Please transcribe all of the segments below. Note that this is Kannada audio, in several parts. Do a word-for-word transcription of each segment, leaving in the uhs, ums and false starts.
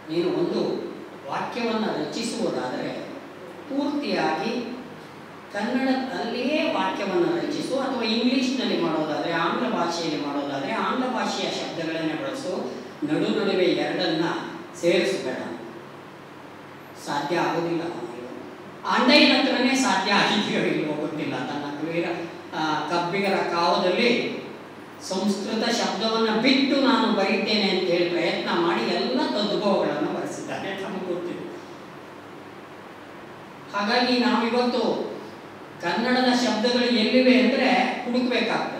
ನೀನು ಒಂದು ವಾಕ್ಯವನ್ನು ರಚಿಸುವುದಾದರೆ ಪೂರ್ತಿಯಾಗಿ ಕನ್ನಡದಲ್ಲಿಯೇ ವಾಕ್ಯವನ್ನು ರಚಿಸು, ಅಥವಾ ಇಂಗ್ಲೀಷ್ನಲ್ಲಿ ಮಾಡೋದಾದರೆ, ಆಂಗ್ಲ ಭಾಷೆಯಲ್ಲಿ ಮಾಡೋದಾದರೆ ಆಂಗ್ಲ ಭಾಷೆಯ ಶಬ್ದಗಳನ್ನೇ ಬಳಸು. ನಡು ನಡುವೆ ಎರಡನ್ನ ಸೇರಿಸಬೇಡ, ಸಾಧ್ಯ ಆಗೋದಿಲ್ಲ. ಆಂಡೈನ ಹತ್ರನೇ ಸಾಧ್ಯ ಆಗಿದೆಯೋ ಇಲ್ಲವೋ ಗೊತ್ತಿಲ್ಲ. ತನ್ನ ಕಬೀರ ಕಬ್ಬಿಗರ ಕಾವದಲ್ಲಿ ಸಂಸ್ಕೃತ ಶಬ್ದವನ್ನು ಬಿಟ್ಟು ನಾನು ಬರೀತೇನೆ ಅಂತ ಹೇಳಿ ಪ್ರಯತ್ನ ಮಾಡಿ ಎಲ್ಲ ತದ್ಭವಗಳನ್ನು ಬರೆಸಿದ್ದಾನೆ, ನಮಗೆ ಗೊತ್ತಿದೆ. ಹಾಗಾಗಿ ನಾವಿವತ್ತು ಕನ್ನಡದ ಶಬ್ದಗಳು ಎಲ್ಲಿವೆ ಅಂದರೆ ಹುಡುಕಬೇಕಾಗ್ತದೆ.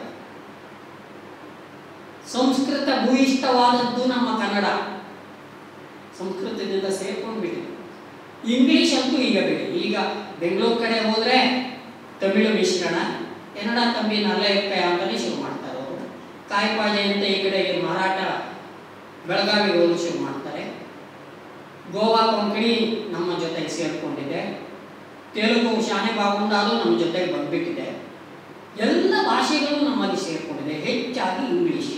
ಸಂಸ್ಕೃತ ಭೂಯಿಷ್ಠವಾದದ್ದು ನಮ್ಮ ಕನ್ನಡ, ಸಂಸ್ಕೃತದಿಂದ ಸೇರ್ಕೊಂಡು ಬಿಡಿ. ಇಂಗ್ಲೀಷ್ ಅಂತೂ ಈಗ ಬಿಡಿ. ಈಗ ಬೆಂಗಳೂರು ಕಡೆ ಹೋದರೆ ತಮಿಳು ಮಿಶ್ರಣ, ಕನ್ನಡ ತಮ್ಮಿ ನಲ್ಲಯಪ್ಪ ಅಂತಲೇ ಶುರು ಮಾಡ್ತಾರೆ ಅವರು. ಕಾಯಿಪಾಜೆ ಅಂತ ಈ ಕಡೆಗೆ ಮರಾಠ ಬೆಳಗಾವಿಗೆ ಹೋಗಿ ಶುರು ಮಾಡ್ತಾರೆ. ಗೋವಾ ಕೊಂಕಣಿ ನಮ್ಮ ಜೊತೆಗೆ ಸೇರಿಕೊಂಡಿದೆ. ತೆಲುಗು ಶಾನೆ ಬಾಗುಂಡಾದು ನಮ್ಮ ಜೊತೆಗೆ ಬಂದ್ಬಿಟ್ಟಿದೆ. ಎಲ್ಲ ಭಾಷೆಗಳು ನಮ್ಮಲ್ಲಿ ಸೇರಿಕೊಂಡಿದೆ, ಹೆಚ್ಚಾಗಿ ಇಂಗ್ಲೀಷ್.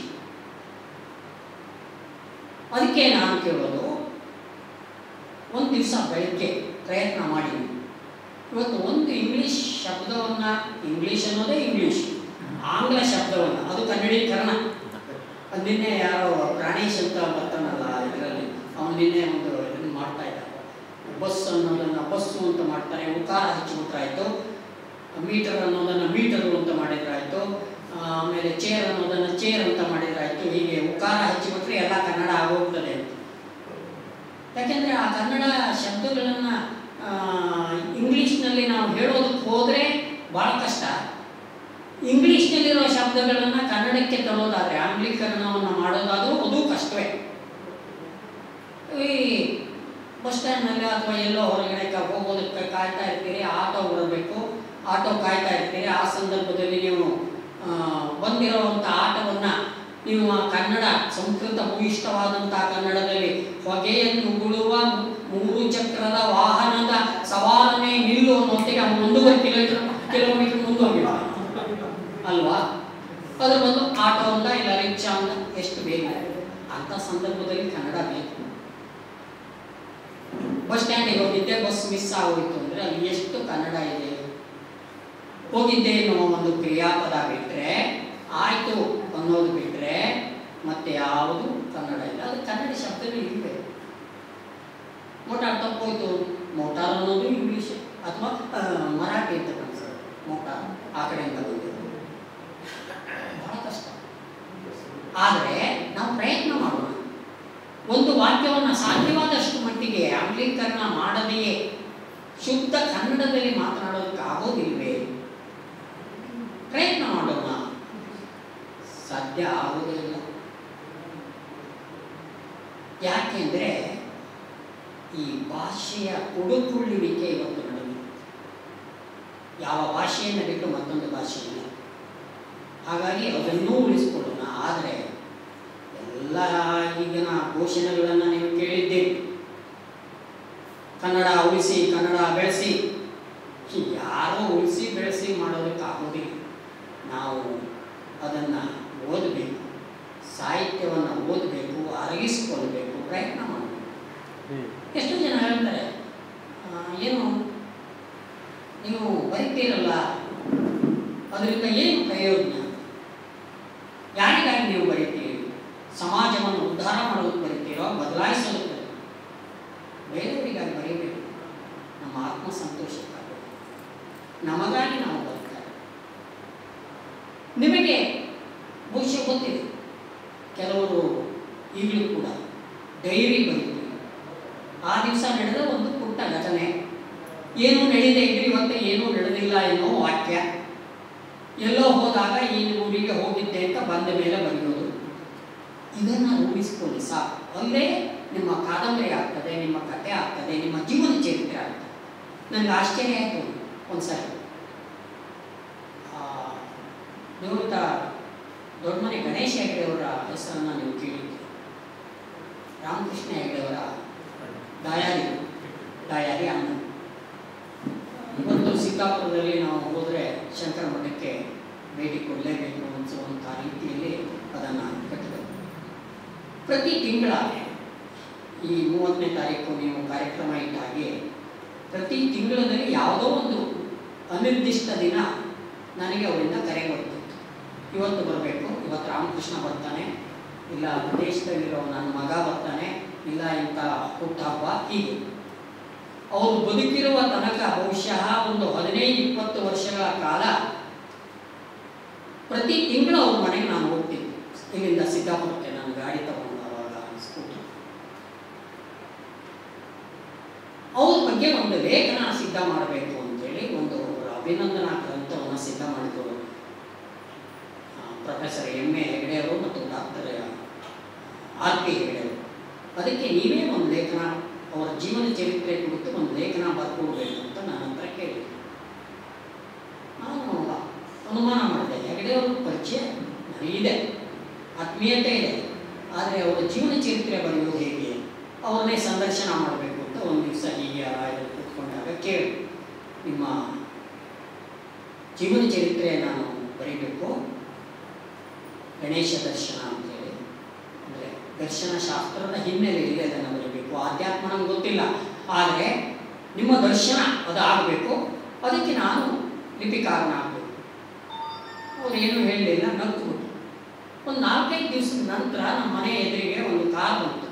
ಅದಕ್ಕೆ ನಾನು ಕೇಳೋದು, ಒಂದು ದಿವಸ ಬೆಳಗ್ಗೆ ಪ್ರಯತ್ನ ಮಾಡಿ ಇವತ್ತು ಒಂದು ಇಂಗ್ಲೀಷ್ ಶಬ್ದವನ್ನು, ಇಂಗ್ಲೀಷ್ ಅನ್ನೋದೇ ಇಂಗ್ಲೀಷ್, ಆಂಗ್ಲ ಶಬ್ದವನ್ನು, ಅದು ಕನ್ನಡೀಕರಣ. ಅದು ನಿನ್ನೆ ಯಾರೋ ಪ್ರಾಣೇಶ್ ಅಂತ ಬರ್ತಾನಲ್ಲ ಇದರಲ್ಲಿ, ಅವನು ನಿನ್ನೆ ಒಂದು ಇದನ್ನು ಮಾಡ್ತಾ ಇದ್ದ. ಬಸ್ ಅನ್ನೋದನ್ನು ಬಸ್ಸು ಅಂತ ಮಾಡ್ತಾರೆ, ಉಕಾರ ಹಚ್ಚಿಬಿಟ್ರಾಯ್ತು. ಮೀಟರ್ ಅನ್ನೋದನ್ನು ಮೀಟರು ಅಂತ ಮಾಡಿದ್ರಾಯ್ತು. ಆಮೇಲೆ ಚೇರ್ ಅನ್ನೋದನ್ನು ಚೇರ್ ಅಂತ ಮಾಡಿದ್ರಾಯ್ತು. ಹೀಗೆ ಉಕಾರ ಹಚ್ಚಿಬಿಟ್ರೆ ಎಲ್ಲ ಕನ್ನಡ ಆಗೋಗ್ತದೆ ಅಂತ. ಯಾಕೆಂದರೆ ಆ ಕನ್ನಡ ಶಬ್ದಗಳನ್ನು ಇಂಗ್ಲೀಷ್ನಲ್ಲಿ ನಾವು ಹೇಳೋದಕ್ಕೆ ಹೋದರೆ ಭಾಳ ಕಷ್ಟ. ಇಂಗ್ಲೀಷ್ನಲ್ಲಿರೋ ಶಬ್ದಗಳನ್ನು ಕನ್ನಡಕ್ಕೆ ತರೋದಾದರೆ, ಆಂಗ್ಲೀಕರಣವನ್ನು ಮಾಡೋದಾದರೂ ಅದು ಕಷ್ಟವೇ. ಈ ಬಸ್ ಸ್ಟ್ಯಾಂಡ್ನಲ್ಲಿ ಅಥವಾ ಎಲ್ಲೋ ಹೊರಗಡೆ ಹೋಗೋದಕ್ಕೆ ಕಾಯ್ತಾ ಇರ್ತೀರಿ, ಆಟೋ ಬರಬೇಕು, ಆಟೋ ಕಾಯ್ತಾ ಇರ್ತೀರಿ. ಆ ಸಂದರ್ಭದಲ್ಲಿ ನೀವು ಬಂದಿರೋವಂಥ ಆಟವನ್ನು ನೀವು ಕನ್ನಡ ಸಂಸ್ಕೃತ ಭೂಯಿಷ್ಠವಾದಂಥ ಕನ್ನಡದಲ್ಲಿ ಹೊಗೆಯನ್ನು ಉಗುಳುವ ಮೂರು ಚಕ್ರದ ವಾಹನದ ಸವಾಲನೆ ನಿಲ್ಲು ಅನ್ನೋತ್ತಿಗೆ ಅವನು ಒಂದೂವರೆ ಕಿಲೋಮೀಟರ್ ಕಿಲೋಮೀಟರ್ ಮುಂದೆ ಹೋಗಿಲ್ಲ ಅಲ್ವಾ? ಅದ್ರ ಬಂದು ಆಟೋ ಅಂತ ಇಲ್ಲ ರಿಕ್ಷಾ ಅಂತ ಎಷ್ಟು ಬೇಗ. ಅಂಥ ಸಂದರ್ಭದಲ್ಲಿ ಕನ್ನಡ ಬೇಕು. ಬಸ್ ಸ್ಟ್ಯಾಂಡಿಗೆ ಹೋಗಿದ್ದೆ, ಬಸ್ ಮಿಸ್ ಆಗೋಯಿತು ಅಂದರೆ ಅಲ್ಲಿ ಎಷ್ಟು ಕನ್ನಡ ಇದೆ. ಹೋಗಿದ್ದೆ ಎನ್ನುವ ಒಂದು ಕ್ರಿಯಾಪದ ಬಿಟ್ಟರೆ, ಆಯಿತು ಅನ್ನೋದು ಬಿಟ್ಟರೆ ಮತ್ತೆ ಯಾವುದು ಕನ್ನಡ ಇಲ್ಲ. ಅದು ಕನ್ನಡ ಶಬ್ದಗಳು ಇವೆ. ಮೋಟಾರ್ ತಪ್ಪೋಯ್ತು, ಮೋಟಾರ್ ಅನ್ನೋದು ಇಂಗ್ಲೀಷ್ ಅಥವಾ ಮರಾಠಿ ಅಂತ ಕಾಣಿಸೋದು. ಮೋಟಾರ್ ಆ ಕಡೆಯಿಂದ ಬಂದಿರೋದು ಬಹಳ ಕಷ್ಟ. ಆದರೆ ನಾವು ಪ್ರಯತ್ನ ಮಾಡೋಣ. ಒಂದು ವಾಕ್ಯವನ್ನು ಸಾಧ್ಯವಾದಷ್ಟು ಮಟ್ಟಿಗೆ ಆಂಗ್ಲೀಕರಣ ಮಾಡದೆಯೇ ಶುದ್ಧ ಕನ್ನಡದಲ್ಲಿ ಮಾತನಾಡೋದಕ್ಕೆ ಆಗೋದಿಲ್ವೇ? ಪ್ರಯತ್ನ ಮಾಡೋಣ. ಸಾಧ್ಯ ಆಗೋದೇ ಇಲ್ಲ. ಯಾಕೆಂದರೆ ಈ ಭಾಷೆಯ ಕೊಡುಕೊಳ್ಳುವಿಕೆ ಇವತ್ತು ನಡೆದಿದೆ. ಯಾವ ಭಾಷೆಯನ್ನು ಬಿಟ್ಟು ಮತ್ತೊಂದು ಭಾಷೆ ಇಲ್ಲ. ಹಾಗಾಗಿ ಅದನ್ನೂ ಉಳಿಸ್ಕೊಳ್ಳೋಣ. ಆದರೆ ಎಲ್ಲ ಈಗಿನ ಘೋಷಣೆಗಳನ್ನು ನೀವು ಕೇಳಿದ್ದೀರಿ, ಕನ್ನಡ ಉಳಿಸಿ, ಕನ್ನಡ ಬೆಳೆಸಿ. ಯಾರೋ ಉಳಿಸಿ ಬೆಳೆಸಿ ಮಾಡೋದಕ್ಕೆ ಆಗೋದಿಲ್ಲ. ನಾವು ಅದನ್ನು ಓದಬೇಕು, ಸಾಹಿತ್ಯವನ್ನು ಓದಬೇಕು, ಅರಗಿಸಿಕೊಳ್ಬೇಕು, ಪ್ರಯತ್ನ ಮಾಡಬೇಕು. ಎಷ್ಟೋ ಜನ ಹೇಳ್ತಾರೆ, ಏನು ನೀವು ಬರೀತೀರಲ್ಲ ಅದರಿಂದ ಏನು ಪ್ರಯೋಜನ? ಯಾರಿಗಾಗಿ ನೀವು ಬರೀತೀರಿ? ಸಮಾಜವನ್ನು ಉದ್ಧಾರ ಮಾಡೋದಕ್ಕೆ ಬರೀತೀರೋ, ಬದಲಾಯಿಸೋದಕ್ಕೆ? ಬೇರೆಯವರಿಗಾಗಿ ಬರೀಬೇಕು. ನಮ್ಮ ಆತ್ಮಸಂತೋಷಕ್ಕಾಗಿ, ನಮಗಾಗಿ ನಾವು ಬದುಕ್ತಾರೆ. ನಿಮಗೆ ಬಹುಶಃ ಗೊತ್ತಿದೆ, ಕೆಲವರು ಈಗಲೂ ಕೂಡ ಡೈರಿ ಬರೀತೀವಿ. ಆ ದಿವಸ ನಡೆದ ಒಂದು ಪುಟ್ಟ ಘಟನೆ, ಏನೂ ನಡೆಯದೇ ಇದ್ರೆ ಇವತ್ತು ಏನೂ ನಡೆದಿಲ್ಲ ಎನ್ನುವ ವಾಕ್ಯ. ಎಲ್ಲೋ ಹೋದಾಗ ಈ ಊರಿಗೆ ಹೋಗಿದ್ದೆ ಅಂತ ಬಂದ ಮೇಲೆ ಬರೆಯೋದು. ಇದನ್ನು ರೂಢಿಸ್ಕೊಳ್ಳಿ ಸಾಕು. ಅಲ್ಲೇ ನಿಮ್ಮ ಕಾದಂಬರಿ ಆಗ್ತದೆ, ನಿಮ್ಮ ಕಥೆ ಆಗ್ತದೆ, ನಿಮ್ಮ ಜೀವನ ಚರಿತ್ರೆ ಆಗ್ತದೆ. ನನಗೆ ಆಶ್ಚರ್ಯ ಆಯಿತು ಒಂದ್ಸರಿ. ನಿವೃತ್ತ ದೊಡ್ಡಮನೆ ಗಣೇಶ ಹೆಗಡೆಯವರ ಹೆಸರನ್ನು ನೀವು ಕೇಳಿದ್ದೀರಿ. ರಾಮಕೃಷ್ಣ ಹೆಗಡೆಯವರ ಡಯಾರಿ ಡಯಾರಿ ಅಣ್ಣ. ಇವತ್ತು ಸಿದ್ದಾಪುರದಲ್ಲಿ ನಾವು ಹೋದರೆ ಶಂಕರ ಮಠಕ್ಕೆ ಭೇಟಿ ಕೊಡಲೇಬೇಕು ಅನಿಸುವಂಥ ರೀತಿಯಲ್ಲಿ ಅದನ್ನು ಕಟ್ಟಬೇಕು. ಪ್ರತಿ ತಿಂಗಳ ಈ ಮೂವತ್ತನೇ ತಾರೀಕು ನೀವು ಕಾರ್ಯಕ್ರಮ ಇಟ್ಟಾಗಿ ಪ್ರತಿ ತಿಂಗಳಲ್ಲಿ ಯಾವುದೋ ಒಂದು ಅನಿರ್ದಿಷ್ಟ ದಿನ ನನಗೆ ಅವರಿಂದ ಕರೆ ಬರ್ತಿತ್ತು. ಇವತ್ತು ಬರಬೇಕು, ಇವತ್ತು ರಾಮಕೃಷ್ಣ ಬರ್ತಾನೆ, ಇಲ್ಲ ವಿದೇಶದಲ್ಲಿರೋ ನನ್ನ ಮಗ ಬರ್ತಾನೆ, ಇಲ್ಲ ಇಂಥ ಹುಟ್ಟಹಬ್ಬ, ಹೀಗೆ ಅವರು ಬದುಕಿರುವ ತನಕ ಬಹುಶಃ ಒಂದು ಹದಿನೈದು ಇಪ್ಪತ್ತು ವರ್ಷಗಳ ಕಾಲ ಪ್ರತಿ ತಿಂಗಳು ಅವ್ರ ಮನೆಗೆ ನಾನು ಹೋಗ್ತಿದ್ದೆ. ಇಲ್ಲಿಂದ ಸಿದ್ದಾಪುರಕ್ಕೆ ನಾನು ಗಾಡಿ ತಗೊಂಡು ಅವಾಗ ಸ್ಕೂಟರ್. ಅವ್ರ ಬಗ್ಗೆ ಒಂದು ಲೇಖನ ಸಿದ್ಧ ಮಾಡಬೇಕು ಅಂತೇಳಿ ಒಂದು ಅಭಿನಂದನಾ ಗ್ರಂಥವನ್ನು ಸಿದ್ಧ ಮಾಡಿದರು ಪ್ರೊಫೆಸರ್ ಎಮ್ ಎ ಹೆಗಡೆಯವರು ಮತ್ತು ಡಾಕ್ಟರ್ ಆರ್ ಪಿ ಹೆಗಡೆಯವರು. ಅದಕ್ಕೆ ನೀವೇ ಒಂದು ಲೇಖನ, ಅವರ ಜೀವನ ಚರಿತ್ರೆ ಕುರಿತು ಒಂದು ಲೇಖನ ಬರ್ಕೊಡ್ಬೇಕು ಅಂತ ನನ್ನ ಹತ್ರ ಕೇಳಿದೆ. ನಾನು ಅನುಮಾನ ಮಾಡಿದೆ, ಹೆಗಡೆಯವ್ರ ಪರಿಚಯ ನನಗಿದೆ, ಆತ್ಮೀಯತೆ ಇದೆ, ಆದರೆ ಅವರ ಜೀವನ ಚರಿತ್ರೆ ಬರೆಯೋದು ಹೇಗೆ, ಅವ್ರನ್ನೇ ಸಂದರ್ಶನ ಮಾಡಬೇಕು ಅಂತ ಒಂದು ದಿವಸ ಹೀಗೆ ಕೂತ್ಕೊಂಡಾಗ ಕೇಳಿ, ನಿಮ್ಮ ಜೀವನ ಚರಿತ್ರೆ ನಾನು ಬರೀಬೇಕು, ಗಣೇಶ ದರ್ಶನ ಅಂತೇಳಿ, ಅಂದರೆ ದರ್ಶನ ಶಾಸ್ತ್ರದ ಹಿನ್ನೆಲೆಯಲ್ಲಿ ಅದನ್ನು ಬರೀಬೇಕು, ಆಧ್ಯಾತ್ಮ ನಮ್ಗೆ ಗೊತ್ತಿಲ್ಲ, ಆದರೆ ನಿಮ್ಮ ದರ್ಶನ ಅದು ಆಗಬೇಕು, ಅದಕ್ಕೆ ನಾನು ಲಿಪಿಕಾರನ ಆಗಬೇಕು. ಅವ್ರು ಏನೂ ಹೇಳಲಿಲ್ಲ, ನಕ್ಕುಬಿಟ್ಟು. ಒಂದು ನಾಲ್ಕೈದು ದಿವಸದ ನಂತರ ನಮ್ಮ ಮನೆ ಎದುರಿಗೆ ಒಂದು ಕಾರ್ ಬಂತು.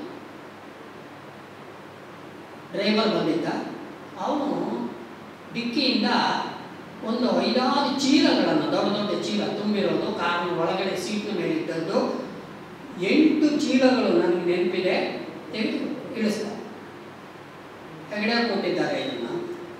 ಡ್ರೈವರ್ ಬಂದಿದ್ದ, ಅವನು ಡಿಕ್ಕಿಯಿಂದ ಒಂದು ಐದಾರು ಚೀಲಗಳನ್ನು, ದೊಡ್ಡ ದೊಡ್ಡ ಚೀಲ ತುಂಬಿರೋದು, ಕಾರಿನ ಒಳಗಡೆ ಸೀಟ್ನ ಮೇಲೆ ಇದ್ದದ್ದು ಎಂಟು ಚೀಲಗಳು ನನಗೆ ನೆನಪಿದೆ, ತೆಗೆದು ಇಳಿಸ್ತಾರೆ. ಹೆಗಡೆ ಕೊಟ್ಟಿದ್ದಾರೆ ಇದನ್ನು.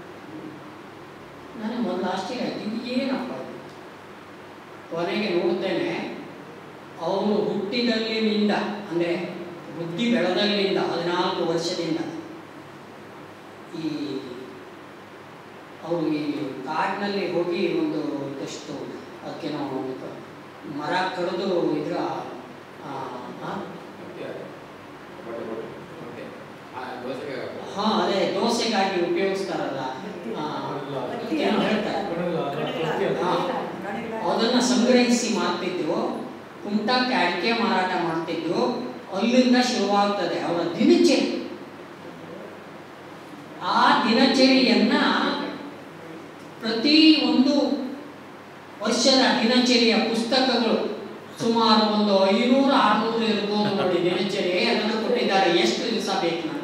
ನನಗೆ ಒಂದು ಆಶ್ಚರ್ಯ ಆಯ್ತು, ಇದು ಏನಪ್ಪ. ಕೊನೆಗೆ ನೋಡ್ತೇನೆ, ಅವರು ಹುಟ್ಟಿದಲ್ಲಿನಿಂದ, ಅಂದರೆ ಬುದ್ಧಿ ಬೆಳೆದಲ್ಲಿಂದ ಹದಿನಾಲ್ಕು ವರ್ಷದಿಂದ ಈ ಅವರು ಈ ಕಾಡಿನಲ್ಲಿ ಹೋಗಿ ಒಂದು ಇದಷ್ಟು ಅದಕ್ಕೆ ನಾವು ಮರ ಕಡಿದು ಇದ್ರ ಹಾಂ ಅದೇ ದೋಸೆಗಾಗಿ ಉಪಯೋಗಿಸ್ತಾರಲ್ಲ, ಏನೋ ಹೇಳ್ತಾರೆ, ಅದನ್ನು ಸಂಗ್ರಹಿಸಿ ಮಾಡ್ತಿದ್ರು. ಕುಮಟಾಕ್ಕೆ ಅಡಿಕೆ ಮಾರಾಟ ಮಾಡ್ತಿದ್ರು. ಅಲ್ಲಿಂದ ಶುರುವಾಗ್ತದೆ ಅವರ ದಿನಚರಿ. ಆ ದಿನಚರಿಯನ್ನ ಪ್ರತಿ ಒಂದು ವರ್ಷದ ದಿನಚರಿಯ ಪುಸ್ತಕಗಳು ಸುಮಾರು ಒಂದು ಐನೂರು ಆರ್ನೂರು ಇರ್ಬೋದು ನೋಡಿ ದಿನಚರಿ, ಅದನ್ನು ಕೊಟ್ಟಿದ್ದಾರೆ. ಎಷ್ಟು ದಿವಸ ಬೇಕು ನನಗೆ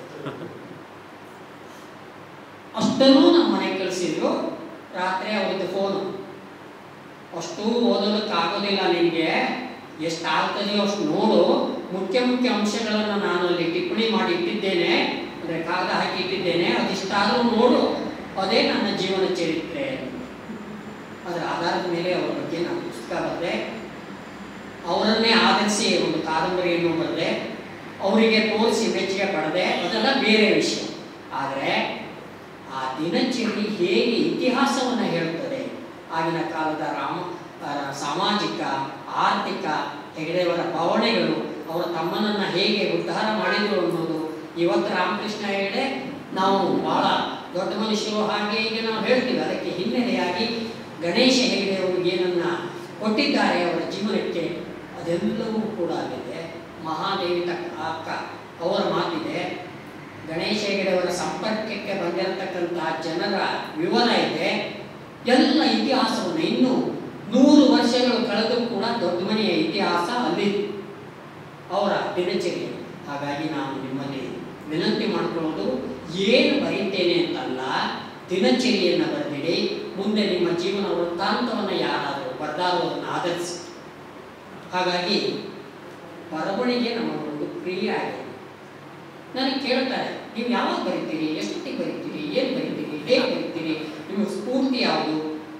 ಅಷ್ಟನ್ನು ನಮ್ಮ ಮನೆಗೆ ಕಳಿಸಿದ್ರು. ರಾತ್ರಿ ಅವ್ರದ್ದು ಫೋನು, ಅಷ್ಟು ಓದೋದಕ್ಕಾಗೋದಿಲ್ಲ ನಿನಗೆ, ಎಷ್ಟು ಆಗ್ತದೆಯೋ ಅಷ್ಟು ನೋಡು, ಮುಖ್ಯ ಮುಖ್ಯ ಅಂಶಗಳನ್ನು ನಾನು ಅಲ್ಲಿ ಟಿಪ್ಪಣಿ ಮಾಡಿ ಇಟ್ಟಿದ್ದೇನೆ, ಅಂದರೆ ಕಾಗದ ಹಾಕಿ ಇಟ್ಟಿದ್ದೇನೆ, ಅದಿಷ್ಟಾದರೂ ನೋಡು, ಅದೇ ನನ್ನ ಜೀವನ ಚರಿತ್ರೆ. ಅದರ ಆಧಾರದ ಮೇಲೆ ಅವರ ಬಗ್ಗೆ ನಾನು ಪುಸ್ತಕ ಬರೆದೆ. ಅವರನ್ನೇ ಆಧರಿಸಿ ಒಂದು ಕಾದಂಬರಿಯನ್ನು ಬರೆದೆ. ಅವರಿಗೆ ತೋರಿಸಿ ಮೆಚ್ಚುಗೆ ಪಡೆದೆ, ಅದೆಲ್ಲ ಬೇರೆ ವಿಷಯ. ಆದರೆ ಆ ದಿನಚರಿ ಹೇಗೆ ಇತಿಹಾಸವನ್ನು ಹೇಳುತ್ತದೆ, ಆಗಿನ ಕಾಲದ ರಾಮ ಸಾಮಾಜಿಕ ಆರ್ಥಿಕ ಹೆಗಡೆಯವರ ಭಾವನೆಗಳು, ಅವರ ತಮ್ಮನನ್ನು ಹೇಗೆ ಉದ್ಧಾರ ಮಾಡಿದರು ಅನ್ನೋದು. ಇವತ್ತು ರಾಮಕೃಷ್ಣ ಹೆಗಡೆ ನಾವು ಭಾಳ ದೊಡ್ಡ ಮನುಷ್ಯರು ಹಾಗೆ ಹೀಗೆ ನಾವು ಹೇಳ್ತೀವಿ, ಅದಕ್ಕೆ ಹಿನ್ನೆಲೆಯಾಗಿ ಗಣೇಶ ಹೆಗಡೆಯವರು ಏನನ್ನ ಕೊಟ್ಟಿದ್ದಾರೆ ಅವರ ಜೀವನಕ್ಕೆ, ಅದೆಲ್ಲವೂ ಕೂಡ ಆಗಿದೆ. ಮಹಾದೇವಿ ತಕ್ಕ ಅಕ್ಕ ಅವರ ಮಾತಿದೆ, ಗಣೇಶ ಹೆಗಡೆಯವರ ಸಂಪರ್ಕಕ್ಕೆ ಬಂದಿರತಕ್ಕಂಥ ಜನರ ವಿವರ ಇದೆ, ಎಲ್ಲ ಇತಿಹಾಸವನ್ನು ಇನ್ನೂ ನೂರು ವರ್ಷಗಳು ಕಳೆದು ಕೂಡ ದೊಡ್ಡ ಮನೆಯ ಇತಿಹಾಸ ಅಲ್ಲಿ ಅವರ ದಿನಚರಿ. ಹಾಗಾಗಿ ನಾನು ನಿಮ್ಮಲ್ಲಿ ವಿನಂತಿ ಮಾಡಿಕೊಳ್ಳೋದು, ಏನು ಬರೀತೇನೆ ಅಂತಲ್ಲ, ದಿನಚರಿಯನ್ನು ಬರೆದಿಡಿ. ಮುಂದೆ ನಿಮ್ಮ ಜೀವನ ವೃತ್ತಾಂತವನ್ನು ಯಾರಾದರೂ ಬರೆದಾರೋ ಅದನ್ನು ಆಧರಿಸಿ. ಹಾಗಾಗಿ ಬರವಣಿಗೆ ನಮಗೊಂದು ಪ್ರಿಯ ಆಗಿದೆ. ನನಗೆ ಕೇಳ್ತಾರೆ, ನೀವು ಯಾವಾಗ ಬರೀತೀರಿ, ಎಷ್ಟೊತ್ತಿಗೆ ಬರೀತೀರಿ, ಏನು ಬರೀತೀರಿ, ಹೇಗೆ ಬರೀತೀರಿ, ನಿಮಗೆ ಸ್ಫೂರ್ತಿ ಯಾವುದು?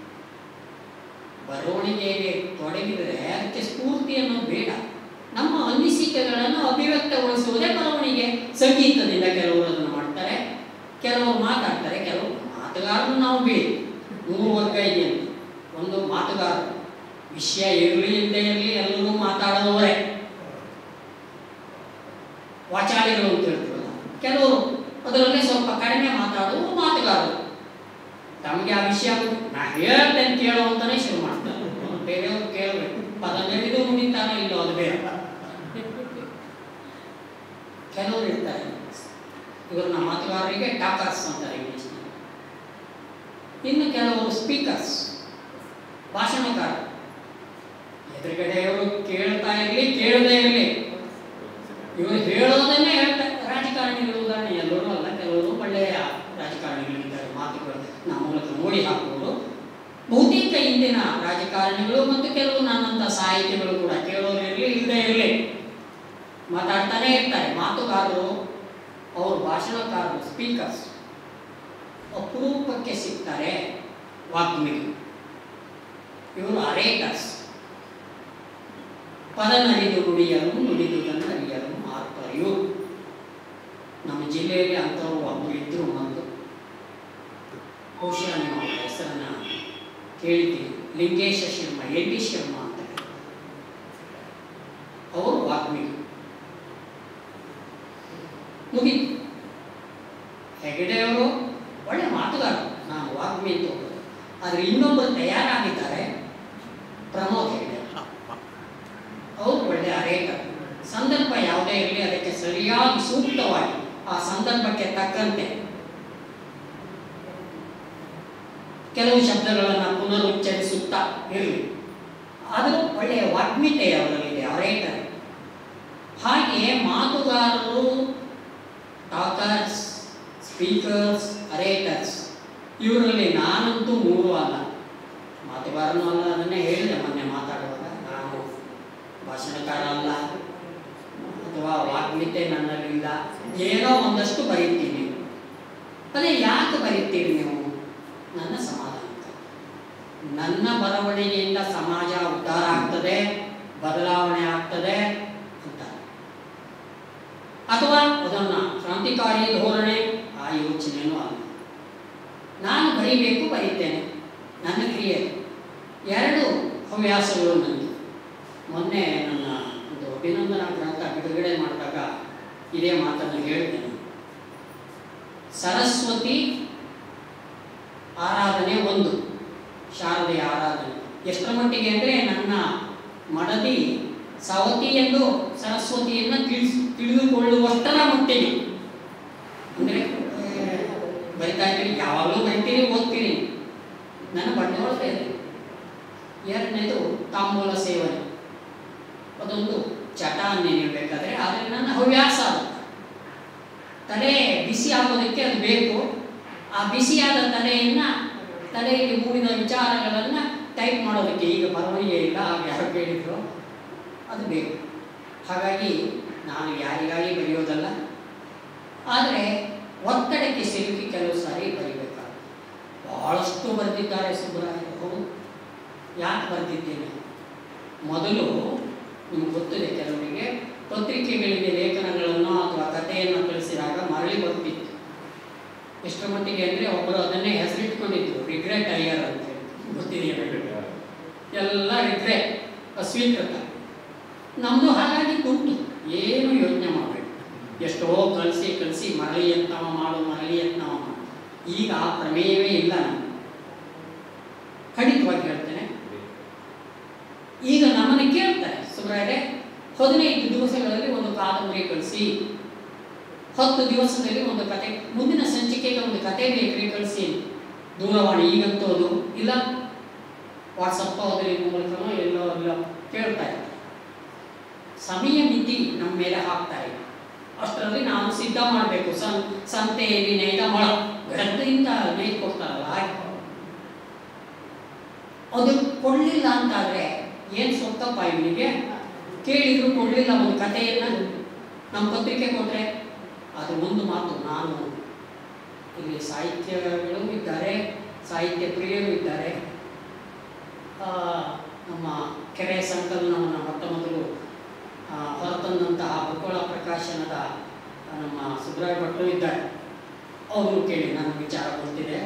ಬರವಣಿಗೆಗೆ ತೊಡಗಿದರೆ ಅದಕ್ಕೆ ಸ್ಫೂರ್ತಿ ಅನ್ನೋದು ಬೇಡ. ನಮ್ಮ ಅನಿಸಿಕೆಗಳನ್ನು ಅಭಿವ್ಯಕ್ತಗೊಳಿಸುವುದೇ ಬರವಣಿಗೆ. ಸಂಗೀತದಿಂದ ಕೆಲವರು ಅದನ್ನು ಮಾಡ್ತಾರೆ, ಕೆಲವರು ಮಾತಾಡ್ತಾರೆ, ಕೆಲವರು ಮಾತುಗಾರರು ನಾವು ಬಿಡಿ. ಮೂರು ವರ್ಗ ಇದೆ ಅಂತ. ಒಂದು ಮಾತುಗಾರ, ವಿಷಯ ಇರಲಿ ಇಲ್ಲದೆ ಇರಲಿ ಎಲ್ಲರೂ ಮಾತಾಡೋವರೇ ವಾಚಾಳಿಗಳು ಅಂತ ಹೇಳ್ತೀವಲ್ಲ. ಕೆಲವರು ಅದರಲ್ಲೇ ಸ್ವಲ್ಪ ಕಡಿಮೆ ಮಾತಾಡುವ ಮಾತುಗಾರರು. ತಮಗೆ ಆ ವಿಷಯ ನಾ ಹೇಳ್ತೇನೆ ಕೇಳೋ ಅಂತಾನೆ ಶುರು ಮಾಡ್ತಾರೆ. ಬೇರೆಯವ್ರು ಕೇಳಬೇಕು, ಪದ ನಡೆದು ಮುಗಿತಾನೋ ಇಲ್ಲೋ ಅದು ಬೇರೆ. ಕೆಲವರು ಇರ್ತಾರೆ, ಇವ್ರನ್ನ ಮಾತುಗಾರರಿಗೆ ಟಾಕರ್ಸ್ ಅಂತಾರೆ ಇಂಗ್ಲೀಷ್ನಲ್ಲಿ. ಇನ್ನು ಕೆಲವರು ಸ್ಪೀಕರ್ಸ್, ಭಾಷಣಕಾರ. ಎದುರುಗಡೆಯವರು ಕೇಳ್ತಾ ಇರಲಿ ಕೇಳದೇ ಇರಲಿ, ಇವರು ಹೇಳೋದನ್ನೇ ಹೇಳ್ತಾರೆ. ರಾಜಕಾರಣಿಗಳು ಉದಾಹರಣೆ, ಎಲ್ಲರೂ ಅಲ್ಲ, ಕೆಲವರು ಒಳ್ಳೆಯ ರಾಜಕಾರಣಿಗಳಿದ್ದಾರೆ, ಮಾತುಗಳು ನಮ್ಮ ಮೂಲಕ ನೋಡಿ ಹಾಕುವರು. ಬಹುತೇಕ ಇಂದಿನ ರಾಜಕಾರಣಿಗಳು ಮತ್ತು ಕೆಲವು ನನ್ನಂಥ ಸಾಹಿತಿಗಳು ಕೂಡ ಕೇಳೋರು ಇರಲಿ ಇಲ್ಲದೇ ಇರಲಿ ಮಾತಾಡ್ತಾನೆ ಇರ್ತಾರೆ. ಮಾತುಗಾರರು, ಅವರು ಭಾಷಣಕಾರರು, ಸ್ಪೀಕರ್ಸ್ ಅಪರೂಪಕ್ಕೆ ಸಿಗ್ತಾರೆ. ವಾಗ್ಮಿಗಳು, ಇವರು ಅರೇಟರ್ಸ್. ಪದನರಿದು ನುಡಿಯಲು ನುಡಿದುದನ್ನು ಅರಿಯಲು ಮಾರ್ಪರಿಯು. ನಮ್ಮ ಜಿಲ್ಲೆಯಲ್ಲಿ ಅಂಥವ್ರು ಒಬ್ಬರು ಇದ್ರು ಒಂದು, ಬಹುಶಃ ನೀವು ಅವರ ಹೆಸರನ್ನ ಕೇಳಿದ್ದೀವಿ, ಲಿಂಗೇಶ ಶರ್ಮ, ಎಲ್ ಡಿ ಶರ್ಮ ಅಂತ. ಅವರು ವಾಗ್ಮಿಗಳು. ಮುಗಿತು. ಹೆಗಡೆಯವರು ಒಳ್ಳೆ ಮಾತುಗಾರರು, ನಾನು ವಾಗ್ಮಿ ಅಂತ ಹೋಗೋದು. ಆದರೆ ಇನ್ನೊಬ್ಬರು ತಯಾರಾಗಿದ್ದಾರೆ, ಪ್ರಮೋದ್ ಹೆಗಡೆ. ಅವರು ಒಳ್ಳೆ ಅರೇಟರ್. ಸಂದರ್ಭ ಯಾವುದೇ ಇರಲಿ ಅದಕ್ಕೆ ಸರಿಯಾಗಿ ಸೂಕ್ತವಾಗಿ ಆ ಸಂದರ್ಭಕ್ಕೆ ತಕ್ಕಂತೆ ಕೆಲವು ಶಬ್ದಗಳನ್ನು ಪುನರುಚ್ಚರಿಸುತ್ತಾ ಇರಲಿ. ಅದು ಒಳ್ಳೆಯ ವಾಗ್ಮಿತೆ ಅವರಲ್ಲಿದೆ, ಅರೇಟರ್. ಹಾಗೆಯೇ ಮಾತುಗಾರರು, ಟಾಕರ್ಸ್, ಸ್ಪೀಕರ್ಸ್, ಅರೇಟರ್ಸ್, ಇವರಲ್ಲಿ ನಾನಂತೂ ಮೂರು ಅಲ್ಲ. ಮಾತುಗಾರನೂ ಅಲ್ಲ, ಅದನ್ನೇ ಹೇಳಿದೆ ಮೊನ್ನೆ ಮಾತಾಡುವಾಗ. ನಾನು ಭಾಷಣಕಾರ ಅಲ್ಲ, ಅಥವಾ ವಾಗ್ಮಿತೆ ನನ್ನಲ್ಲಿಲ್ಲ. ಏನೋ ಒಂದಷ್ಟು ಬರೀತೀನಿ. ಅದೇ ಯಾಕೆ ಬರೀತೀರಿ ನೀವು? ನನ್ನ ಸಮಾಧಾನಕ್ಕೆ. ನನ್ನ ಬರವಣಿಗೆಯಿಂದ ಸಮಾಜ ಉದ್ಧಾರ ಆಗ್ತದೆ, ಬದಲಾವಣೆ ಆಗ್ತದೆ ಅಂತ, ಅಥವಾ ಅದನ್ನು ಕ್ರಾಂತಿಕಾರಿ ಧೋರಣೆ, ಆ ಯೋಚನೆಯೂ ಅಲ್ಲ. ನಾನು ಬರೀಬೇಕು, ಬರೀತೇನೆ, ನನ್ನ ಕ್ರಿಯೆ. ಎರಡು ಹವ್ಯಾಸಗಳು ನನಗೆ. ಮೊನ್ನೆ ನನ್ನ ಒಂದು ಅಭಿನಂದನಾ ಗ್ರಂಥ ಬಿಡುಗಡೆ ಮಾಡಿದಾಗ ಇದೇ ಮಾತನ್ನು ಹೇಳಿದ್ದೇನೆ. ಸರಸ್ವತಿ ಆರಾಧನೆ ಒಂದು, ಶಾರದೆಯ ಆರಾಧನೆ. ಎಷ್ಟರ ಮಟ್ಟಿಗೆ ಅಂದರೆ ನನ್ನ ಮಡದಿ ಸವತಿ ಎಂದು ಸರಸ್ವತಿಯನ್ನು ತಿಳಿಸ್ ತಿಳಿದುಕೊಳ್ಳುವಷ್ಟರ ಮಟ್ಟಿಗೆ. ಅಂದರೆ ಬರಿತಾ ಇದ್ದೀನಿ, ಯಾವಾಗಲೂ ಬರಿತೀನಿ, ಓದ್ತೀನಿ. ನನ್ನ ಬಂಡವಾಳ ಇದೆ. ಎರಡನೇದು ತಾಂಬೂಲ ಸೇವನೆ, ಅದೊಂದು ಚಟ ಅನ್ನೇನಿರಬೇಕಾದ್ರೆ, ಆದರೆ ನನ್ನ ಹವ್ಯಾಸ ಅದು. ತಲೆ ಬಿಸಿ ಆಗೋದಕ್ಕೆ ಅದು ಬೇಕು. ಆ ಬಿಸಿಯಾದ ತಲೆಯನ್ನು, ತಲೆಯಲ್ಲಿ ಮೂಡಿದ ವಿಚಾರಗಳನ್ನು ಟೈಪ್ ಮಾಡೋದಕ್ಕೆ, ಈಗ ಬರವಣಿಗೆ ಇಲ್ಲ, ಹಾಗೆ ಯಾರು ಕೇಳಿದ್ರು, ಅದು ಬೇಕು. ಹಾಗಾಗಿ ನಾನು ಯಾರಿಗಾಗಿ ಬರೆಯೋದಲ್ಲ, ಆದರೆ ಒತ್ತಡಕ್ಕೆ ಸಿಲುಕಿ ಕೆಲವು ಸಾರಿ ಬರೀಬೇಕಾಗುತ್ತೆ. ಭಾಳಷ್ಟು ಬರೆದಿದ್ದಾರೆ ಸುಬ್ರಾಯ. ಹೌದು, ಯಾಕೆ ಬರೆದಿದ್ದೇನೆ? ಮೊದಲು ನಿಮ್ಗೆ ಗೊತ್ತಿದೆ, ಕೆಲವರಿಗೆ ಪತ್ರಿಕೆಗಳಿಗೆ ಲೇಖನಗಳನ್ನು ಅಥವಾ ಕಥೆಯನ್ನು ಕಳಿಸಿದಾಗ ಮರಳಿ ಬರ್ತಿತ್ತು. ಎಷ್ಟರ ಮಟ್ಟಿಗೆ ಅಂದರೆ ಒಬ್ಬರು ಅದನ್ನೇ ಹೆಸರಿಟ್ಕೊಂಡಿದ್ರು, ರಿಗ್ರೆಟ್ ಅಯ್ಯರ್ ಅಂತ ಹೇಳಿ. ಗೊತ್ತಿದೆಯಾ? ಎಲ್ಲ ರಿಗ್ರೆಟ್, ಅಸ್ವೀಕೃತ. ನಮ್ಮದು ಹಾಗಾಗಿ ಉಂಟು, ಏನು ಯೋಚನೆ ಮಾಡಬೇಕು. ಎಷ್ಟೋ ಕಳಿಸಿ ಕಳಿಸಿ ಮರಳಿ ಯತ್ನವ ಮಾಡು, ಮರಳಿ ಯತ್ನವ ಮಾಡು. ಈಗ ಆ ಪ್ರಮೇಯವೇ ಇಲ್ಲ. ನಾನು ಖಂಡಿತವಾಗಿ ಹೇಳ್ತೇನೆ. ಈಗ ನಮ್ಮನ್ನು ಕೇಳ್ತಾರೆ, ಸುಬ್ರಾಯರೇ ಹದಿನೈದು ದಿವಸಗಳಲ್ಲಿ ಒಂದು ಕಾದಂಬರಿ ಕಳಿಸಿ, ಹತ್ತು ದಿವಸದಲ್ಲಿ ಒಂದು ಕತೆ, ಮುಂದಿನ ಸಂಚಿಕೆಗೆ ಒಂದು ಕತೆ ಬೇಕ್ರಿ ಕಳಿಸಿ. ದೂರವಾಣಿ ಈಗಂತೂ ಅದು ಇಲ್ಲ, ವಾಟ್ಸಪ್ ಅದರ ಮೂಲಕನೋ ಎಲ್ಲೋ ಎಲ್ಲ ಕೇಳ್ತಾ ಇರ್ತಾರೆ. ಸಮಯ ಮಿತಿ ನಮ್ಮ ಮೇಲೆ ಹಾಕ್ತಾರೆ. ಅಷ್ಟರಲ್ಲಿ ನಾವು ಸಿದ್ಧ ಮಾಡಬೇಕು. ಸಂ ಸಂತೆಯಲ್ಲಿ ನೇಯ್ದ ಮೊಳ, ಗಡ್ಡೆಯಿಂದ ನೇಯ್ದು ಕೊಡ್ತಾರಲ್ಲ, ಹಾಗೆ ಅದು ಕೊಡಲಿಲ್ಲ ಅಂತಾದರೆ ಏನು ಸೊತ್ತಪ್ಪ ಇವನಿಗೆ, ಕೇಳಿದ್ರು ಕೊಡಲಿಲ್ಲ ಒಂದು ಕಥೆಯನ್ನು ನಮ್ಮ ಪತ್ರಿಕೆ ಕೊಟ್ಟರೆ. ಅದು ಒಂದು ಮಾತು. ನಾನು ಇಲ್ಲಿ ಸಾಹಿತ್ಯಗಳು ಇದ್ದಾರೆ, ಸಾಹಿತ್ಯ ಪ್ರಿಯರು ಇದ್ದಾರೆ. ನಮ್ಮ ಕೆರೆ ಸಂಕಲನವನ್ನು ಮೊಟ್ಟ ಮೊದಲು ಹೊರತಂದಂತಹ ಭೂಗೋಳ ಪ್ರಕಾಶನದ ನಮ್ಮ ಸುಬ್ರಾಯ ಭಟ್ರು ಇದ್ದಾರೆ. ಅವರು ಕೇಳಿ ನನ್ನ ವಿಚಾರ ಗೊತ್ತಿದೆ.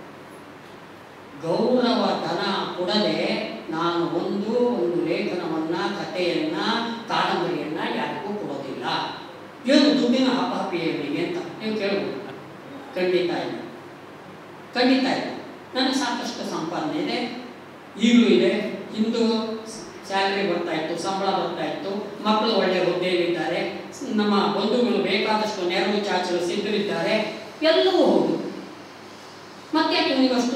ಗೌರವ ಧನ ಕೊಡದೆ ನಾನು ಒಂದು ಒಂದು ಲೇಖನವನ್ನು, ಕಥೆಯನ್ನು, ಕಾದಂಬರಿಯನ್ನು ಯಾರಿಗೂ ಕೊಡೋದಿಲ್ಲ. ಏನು ದುಡ್ಡಿನ ಹಪಾಪಿ ಇವನಿಗೆ ಅಂತ ನೀವು ಕೇಳ್ಬೋದು. ಖಂಡಿತ ಇಲ್ಲ, ಖಂಡಿತ ಇಲ್ಲ. ನನಗೆ ಸಾಕಷ್ಟು ಸಂಪಾದನೆ ಇದೆ, ಈಗಲೂ ಇದೆ. ಹಿಂದೂ ಸ್ಯಾಲ್ರಿ ಬರ್ತಾ ಇತ್ತು, ಸಂಬಳ ಬರ್ತಾ ಇತ್ತು, ಮಕ್ಕಳು ಒಳ್ಳೆಯ ಹುದ್ದೆಯಲ್ಲಿದ್ದಾರೆ, ನಮ್ಮ ಬಂಧುಗಳು ಬೇಕಾದ ಬೇಕಾದಷ್ಟು ನೆರವು ಚಾಚಲು ಸಿದ್ಧರಿದ್ದಾರೆ. ಎಲ್ಲವೂ ಹೌದು. ಮತ್ತೆ ನಿಮಗಷ್ಟು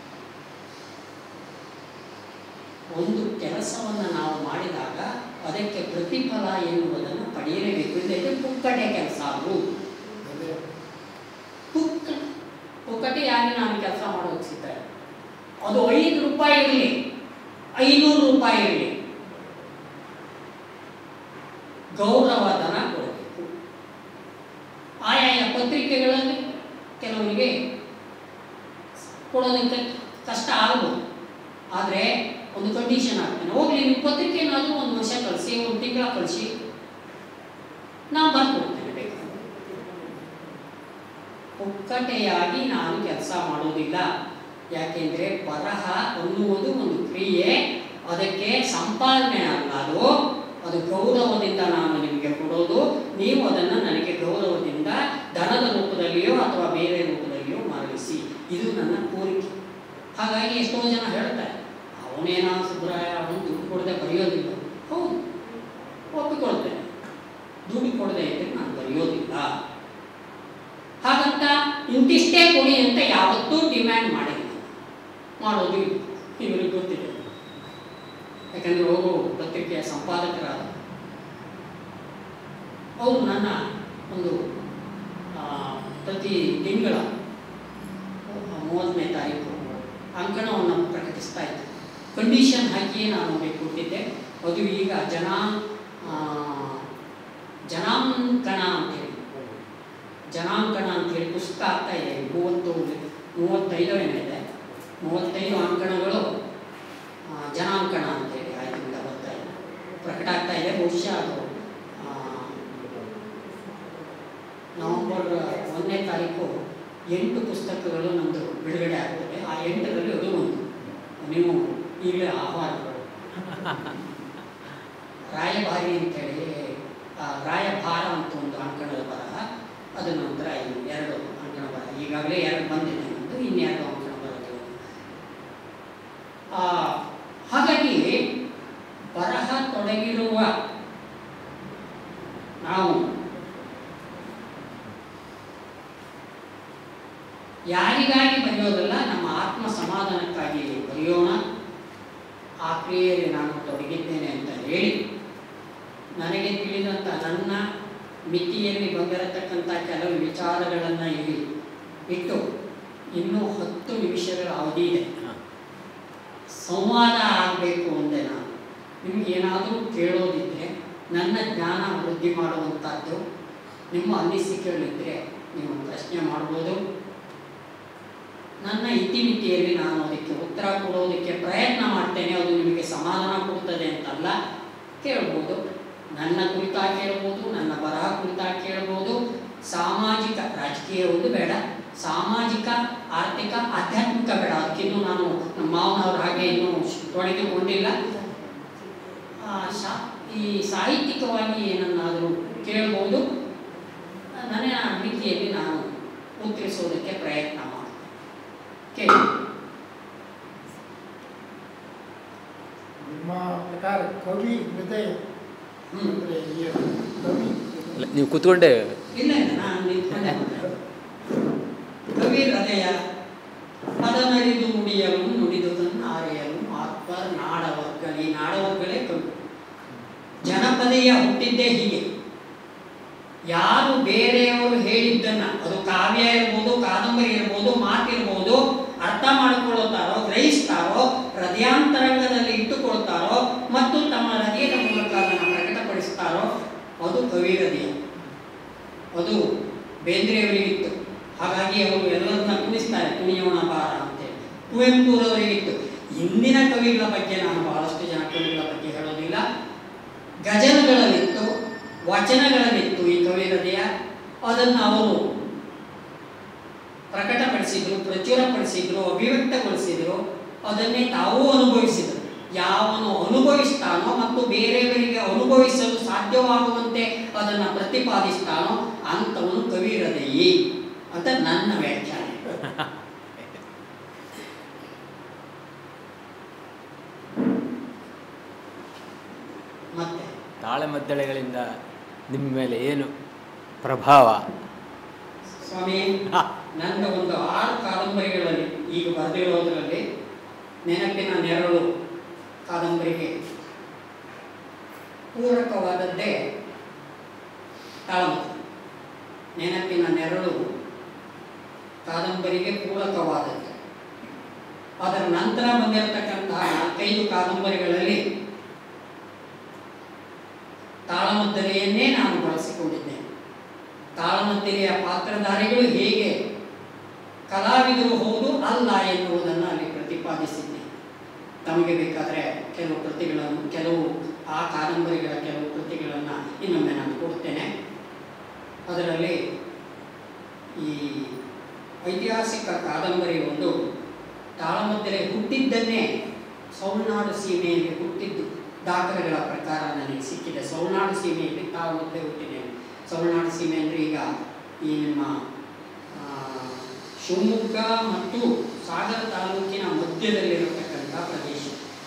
ಒಂದು ಕೆಲಸವನ್ನು ನಾವು ಮಾಡಿದಾಗ ಅದಕ್ಕೆ ಪ್ರತಿಫಲ ಎನ್ನುವುದನ್ನು ಪಡೆಯಲೇಬೇಕು. ಇಲ್ಲದೆ ಪುಕ್ಕಟೆ ಕೆಲಸ ಅದು. ಪುಕ್ಕ ಪುಕ್ಕಟೆಯಾಗಿ ನಾನು ಕೆಲಸ ಮಾಡೋಕ್ಕೆ ಸಿದ್ಧ. ಅದು ಐದು ರೂಪಾಯಿ ಇರಲಿ, ಐನೂರು ರೂಪಾಯಿ ಇರಲಿ, ಗೌರವಧನ ಕೊಡಬೇಕು. ಆಯಾಯ ಪತ್ರಿಕೆಗಳಲ್ಲಿ ಕೆಲವರಿಗೆ ಕೊಡೋದಕ್ಕೆ ಕಷ್ಟ ಆಗ್ಬೋದು. ಆದರೆ ಒಂದು ಕಂಡೀಷನ್ ಆಗ್ತೇನೆ, ಹೋಗ್ಲಿ ನಿಮ್ಮ ಪತ್ರಿಕೆ ಏನಾದರೂ ಒಂದು ವರ್ಷ ಕಳಿಸಿ, ಒಂದು ತಿಂಗಳ ಕಳಿಸಿ, ನಾನು ಬರ್ಕೊಡ್ತೇನೆ. ಬೇಕಾದ್ರೆ ಪುಕ್ಕಟೆಯಾಗಿ ನಾನು ಕೆಲಸ ಮಾಡೋದಿಲ್ಲ. ಯಾಕೆಂದರೆ ಬರಹ ಅನ್ನುವುದು ಒಂದು ಕ್ರಿಯೆ, ಅದಕ್ಕೆ ಸಂಪಾದನೆ ಅಲ್ಲ, ಅದು ಅದು ಗೌರವದಿಂದ ನಾನು ನಿಮಗೆ ಕೊಡೋದು. ನೀವು ಅದನ್ನು ನನಗೆ ಗೌರವದಿಂದ ಧನದ ರೂಪದಲ್ಲಿಯೋ ಅಥವಾ ಬೇರೆ ರೂಪದಲ್ಲಿಯೋ ಮರಳಿಸಿ. ಇದು ನನ್ನ ಕೋರಿಕೆ. ಹಾಗಾಗಿ ಎಷ್ಟೋ ಜನ ಹೇಳ್ತಾರೆ, ಅವನೇನ ಸುಬ್ರಾಯ ಅವನು ದುಡ್ಡು ಕೊಡದೆ ಬರೆಯೋದಿಲ್ಲ. ಹೌದು, ಒಪ್ಪಿಕೊಳ್ತೇನೆ, ದುಡ್ಡು ಕೊಡದೆ ಇದ್ದರೆ ನಾನು ಬರೆಯೋದಿಲ್ಲ. ಹಾಗಂತ ಇಂತಿಷ್ಟೇ ಕೊಡಿ ಅಂತ ಯಾವತ್ತೂ ಡಿಮ್ಯಾಂಡ್ ಮಾಡಿಲ್ಲ, ಮಾಡೋದು ಇಲ್ಲ. ಇವರಿಗೆ ಗೊತ್ತಿದೆ. ಯಾಕಂದರೆ ಅವರು ಪತ್ರಿಕೆಯ ಸಂಪಾದಕರಾದ ಅವರು ನನ್ನ ಒಂದು ಪ್ರತಿ ತಿಂಗಳ ಮೂವತ್ತನೇ ತಾರೀಕು ಅಂಕಣವನ್ನು ಪ್ರಕಟಿಸ್ತಾ ಇದ್ದೆ. ಕಂಡೀಷನ್ ಹಾಕಿಯೇ ನಾನು ಅವರಿಗೆ ಕೊಟ್ಟಿದ್ದೆ. ಅದು ಈಗ ಜನಾ ಜನಾಂಕಣ ಅಂತೇಳಿ ಜನಾಂಕಣ ಅಂತೇಳಿ ಪುಸ್ತಕ ಆಗ್ತಾ ಇದೆ. ಮೂವತ್ತು ಮೂವತ್ತೈದು ಏನಿದೆ, ಮೂವತ್ತೈದು ಅಂಕಣಗಳು ಜನಾಂಕಣ ಅಂತೇಳಿ ಆಯ್ತಿಂದ ಬರ್ತಾ ಇದೆ, ಪ್ರಕಟ ಆಗ್ತಾ ಇದೆ. ಬಹುಶಃ ಅದು ನವೆಂಬರ್ ಒಂದನೇ ತಾರೀಕು ಎಂಟು ಪುಸ್ತಕಗಳು ನಮ್ಮದು ಬಿಡುಗಡೆ ಆಗ್ತದೆ. ಆ ಎಂಟರಲ್ಲಿ ಅದು ಒಂದು. ನೀವು ಈಗಲೇ ಆಹ್ವಾನಗಳು ರಾಯಭಾರಿ ಅಂತೇಳಿ, ರಾಯಭಾರ ಅಂತ ಒಂದು ಅಂಕಣದ ಬರಹ, ಅದು ನಂತರ ಎರಡು ಅಂಕಣ ಬರಹ, ಈಗಾಗಲೇ ಎರಡು ಬಂದಿದೆ ನಮ್ಮದು, ಇನ್ನೆರಡು ಅಂಕಣ ಬರೋದು. ಹಾಗಾಗಿ ಬರಹ ತೊಡಗಿರುವ ನಾವು ಯಾರಿಗಾಗಿ ಬರೆಯೋದಲ್ಲ, ನಮ್ಮ ಆತ್ಮ ಸಮಾಧಾನಕ್ಕಾಗಿ ಬರೆಯೋಣ. ಆ ಕ್ರಿಯೆಯಲ್ಲಿ ನಾನು ತೊಡಗಿದ್ದೇನೆ ಅಂತ ಹೇಳಿ ನನಗೆ ತಿಳಿದಂಥ ನನ್ನ ಮಿತಿಯಲ್ಲಿ ಬಂದಿರತಕ್ಕಂಥ ಕೆಲವು ವಿಚಾರಗಳನ್ನು ಇಲ್ಲಿ ಇಟ್ಟು ಇನ್ನೂ ಹತ್ತು ನಿಮಿಷಗಳ ಅವಧಿ ಇದೆ. ಸಂವಾದ ಆಗಬೇಕು ಅಂದೆ ನಾನು. ನಿಮಗೇನಾದರೂ ಕೇಳೋದಿದ್ದರೆ, ನನ್ನ ಜ್ಞಾನ ವೃದ್ಧಿ ಮಾಡುವಂಥದ್ದು ನಿಮ್ಮ ಅನಿಸಿಕೆಗಳಿದ್ದರೆ ನೀವು ಪ್ರಶ್ನೆ ಮಾಡ್ಬೋದು. ನನ್ನ ಇತಿಮಿತಿಯಲ್ಲಿ ನಾನು ಅದಕ್ಕೆ ಉತ್ತರ ಕೊಡೋದಕ್ಕೆ ಪ್ರಯತ್ನ ಮಾಡ್ತೇನೆ. ಅದು ನಿಮಗೆ ಸಮಾಧಾನ ಕೊಡ್ತದೆ ಅಂತಲ್ಲ, ಕೇಳ್ಬೋದು. ನನ್ನ ಕುರಿತಾಗಿ ಕೇಳ್ಬೋದು, ನನ್ನ ಬರಹ ಕುರಿತಾಗಿ ಕೇಳ್ಬೋದು. ಸಾಮಾಜಿಕ, ರಾಜಕೀಯ ಒಂದು ಬೇಡ, ಸಾಮಾಜಿಕ, ಆರ್ಥಿಕ, ಆಧ್ಯಾತ್ಮಿಕ ಬೇಡ. ಅದಕ್ಕಿನ್ನೂ ನಾನು ನಮ್ಮ ಮಾವನವ್ರ ಹಾಗೆ ಇನ್ನೂ ತೊಡಗಿಕೊಂಡಿಲ್ಲ. ಶಾ ಈ ಸಾಹಿತ್ಯಿಕವಾಗಿ ಏನನ್ನಾದರೂ ಕೇಳ್ಬೋದು. ನನ್ನ ಮಿತಿಯಲ್ಲಿ ನಾನು ಉತ್ತರಿಸೋದಕ್ಕೆ ಪ್ರಯತ್ನ ಮಾಡ್ತೇನೆ. ಕೇಳಿ. ನಿಮ್ಮ ಪ್ರಕಾರ ಕವಿ ಹೃದಯ ಅಂದರೆ ಕವಿ ನೀವು ಕೂತ್ಕೊಂಡೆ? ಇಲ್ಲ ಇಲ್ಲ, ನಾನು ನಿಂತ್ಕೊಂಡೆ. ಕವಿ ಹೃದಯ ಅದನರಿದು ನುಡಿಯಲು ನುಡಿದುದನ್ನು ಆರೆಯಲು ಆತ್ಮರ್ ನಾಡವರ್ಗಳಿ. ಈ ನಾಡವರ್ಗಳೇ ಕವಿ. ಜನಪದೀಯ ಹುಟ್ಟಿದ್ದೇ ಹೀಗೆ. ಯಾರು ಬೇರೆಯವರು ಹೇಳಿದ್ದನ್ನು, ಅದು ಕಾವ್ಯ ಇರ್ಬೋದು, ಕಾದಂಬರಿ ಇರ್ಬೋದು, ಮಾತಿರ್ಬೋದು, ಅರ್ಥ ಮಾಡಿಕೊಳ್ಳುತ್ತಾರೋ, ಗ್ರಹಿಸ್ತಾರೋ, ಹೃದಯಾಂತರಂಗದಲ್ಲಿ ಇಟ್ಟುಕೊಳ್ತಾರೋ ಮತ್ತು ತಮ್ಮ ಹೃದಯದ ಮೂಲಕ ಅದನ್ನು ಪ್ರಕಟಪಡಿಸ್ತಾರೋ ಅದು ಕವಿ ಹೃದಯ. ಅದು ಬೇಂದ್ರೆಯವರಿಗಿತ್ತು. ಹಾಗಾಗಿ ಅವರು ಎಲ್ಲರನ್ನ ಕುಣಿಸ್ತಾರೆ, ಕುಣಿಯೋಣ ಬಾರ ಅಂತೇಳಿ. ಕುವೆಂಪುರವರಿಗಿತ್ತು. ಇಂದಿನ ಕವಿಗಳ ಬಗ್ಗೆ ನಾನು ಬಹಳಷ್ಟು ಜನ ಕವಿಗಳ ಬಗ್ಗೆ ಹೇಳೋದಿಲ್ಲ. ಗಜಲ್ಗಳಲ್ಲಿತ್ತು, ವಚನಗಳಲ್ಲಿತ್ತು ಈ ಕವಿ ಹೃದಯ. ಅದನ್ನು ಅವರು ಪ್ರಕಟಪಡಿಸಿದ್ರು, ಪ್ರಚುರಪಡಿಸಿದ್ರು, ಅಭಿವ್ಯಕ್ತಗೊಳಿಸಿದ್ರು. ಅದನ್ನೇ ತಾವೂ ಅನುಭವಿಸಿದರು. ಯಾವನು ಅನುಭವಿಸ್ತಾನೋ ಮತ್ತು ಬೇರೆಯವರಿಗೆ ಅನುಭವಿಸಲು ಸಾಧ್ಯವಾಗುವಂತೆ ಅದನ್ನು ಪ್ರತಿಪಾದಿಸ್ತಾನೋ ಅಂಥವನು ಕವಿ ಹೃದಯಿ ಅಂತ ನನ್ನ ವ್ಯಾಖ್ಯಾನ. ಮತ್ತೆ ತಾಳೆ ಮದ್ದಳೆಗಳಿಂದ ನಿಮ್ಮ ಮೇಲೆ ಏನು ಪ್ರಭಾವ. ಸ್ವಾಮಿ, ನನ್ನ ಒಂದು ಆರು ಕಾದಂಬರಿಗಳಲ್ಲಿ ಈಗ ಬರೆದಿರೋದರಲ್ಲಿ ನೆನಪಿನ ನೆರಳು ಕಾದಂಬರಿಗೆ ಪೂರಕವಾದದ್ದೇ ತಾಳಮದ್ದಲೆ. ನೆನಪಿನ ನೆರಳು ಕಾದಂಬರಿಗೆ ಪೂರಕವಾದದ್ದು. ಅದರ ನಂತರ ಬಂದಿರತಕ್ಕಂತಹ ನಾಲ್ಕೈದು ಕಾದಂಬರಿಗಳಲ್ಲಿ ತಾಳಮದ್ದಲೆಯನ್ನೇ ನಾನು ಬಳಸಿಕೊಂಡಿದ್ದೇನೆ. ತಾಳಮದ್ದಲೆಯ ಪಾತ್ರಧಾರಿಗಳು ಹೇಗೆ ಕಲಾವಿದರು ಹೌದು ಅಲ್ಲ ಎನ್ನುವುದನ್ನು ಅಲ್ಲಿ ಪ್ರತಿಪಾದಿಸಿದ್ದೇನೆ. ತಮಗೆ ಬೇಕಾದರೆ ಕೆಲವು ಕೃತಿಗಳನ್ನು, ಕೆಲವು ಆ ಕಾದಂಬರಿಗಳ ಕೆಲವು ಕೃತಿಗಳನ್ನು ಇನ್ನೊಮ್ಮೆ ನಾನು ಕೊಡ್ತೇನೆ. ಅದರಲ್ಲಿ ಈ ಐತಿಹಾಸಿಕ ಕಾದಂಬರಿ ಒಂದು ತಾಳಮದ್ದಲೆ ಹುಟ್ಟಿದ್ದನ್ನೇ ಸೌಳ್ನಾಡು ಸೀಮೆಯಲ್ಲಿ ಹುಟ್ಟಿದ್ದು ದಾಖಲೆಗಳ ಪ್ರಕಾರ ನನಗೆ ಸಿಕ್ಕಿದೆ. ಸೌಳ್ನಾಡು ಸೀಮೆಯಲ್ಲಿ ತಾಳಮದ್ದಲೆ ಹುಟ್ಟಿದ್ದೇನೆ. ಸೌಳ್ನಾಡು ಸೀಮೆ ಅಂದರೆ ಈಗ ಈ ನಿಮ್ಮ ಶಿವಮೊಗ್ಗ ಮತ್ತು ಸಾಗರ ತಾಲೂಕಿನ ಮಧ್ಯದಲ್ಲಿರತಕ್ಕಂಥ ಪ್ರದೇಶ.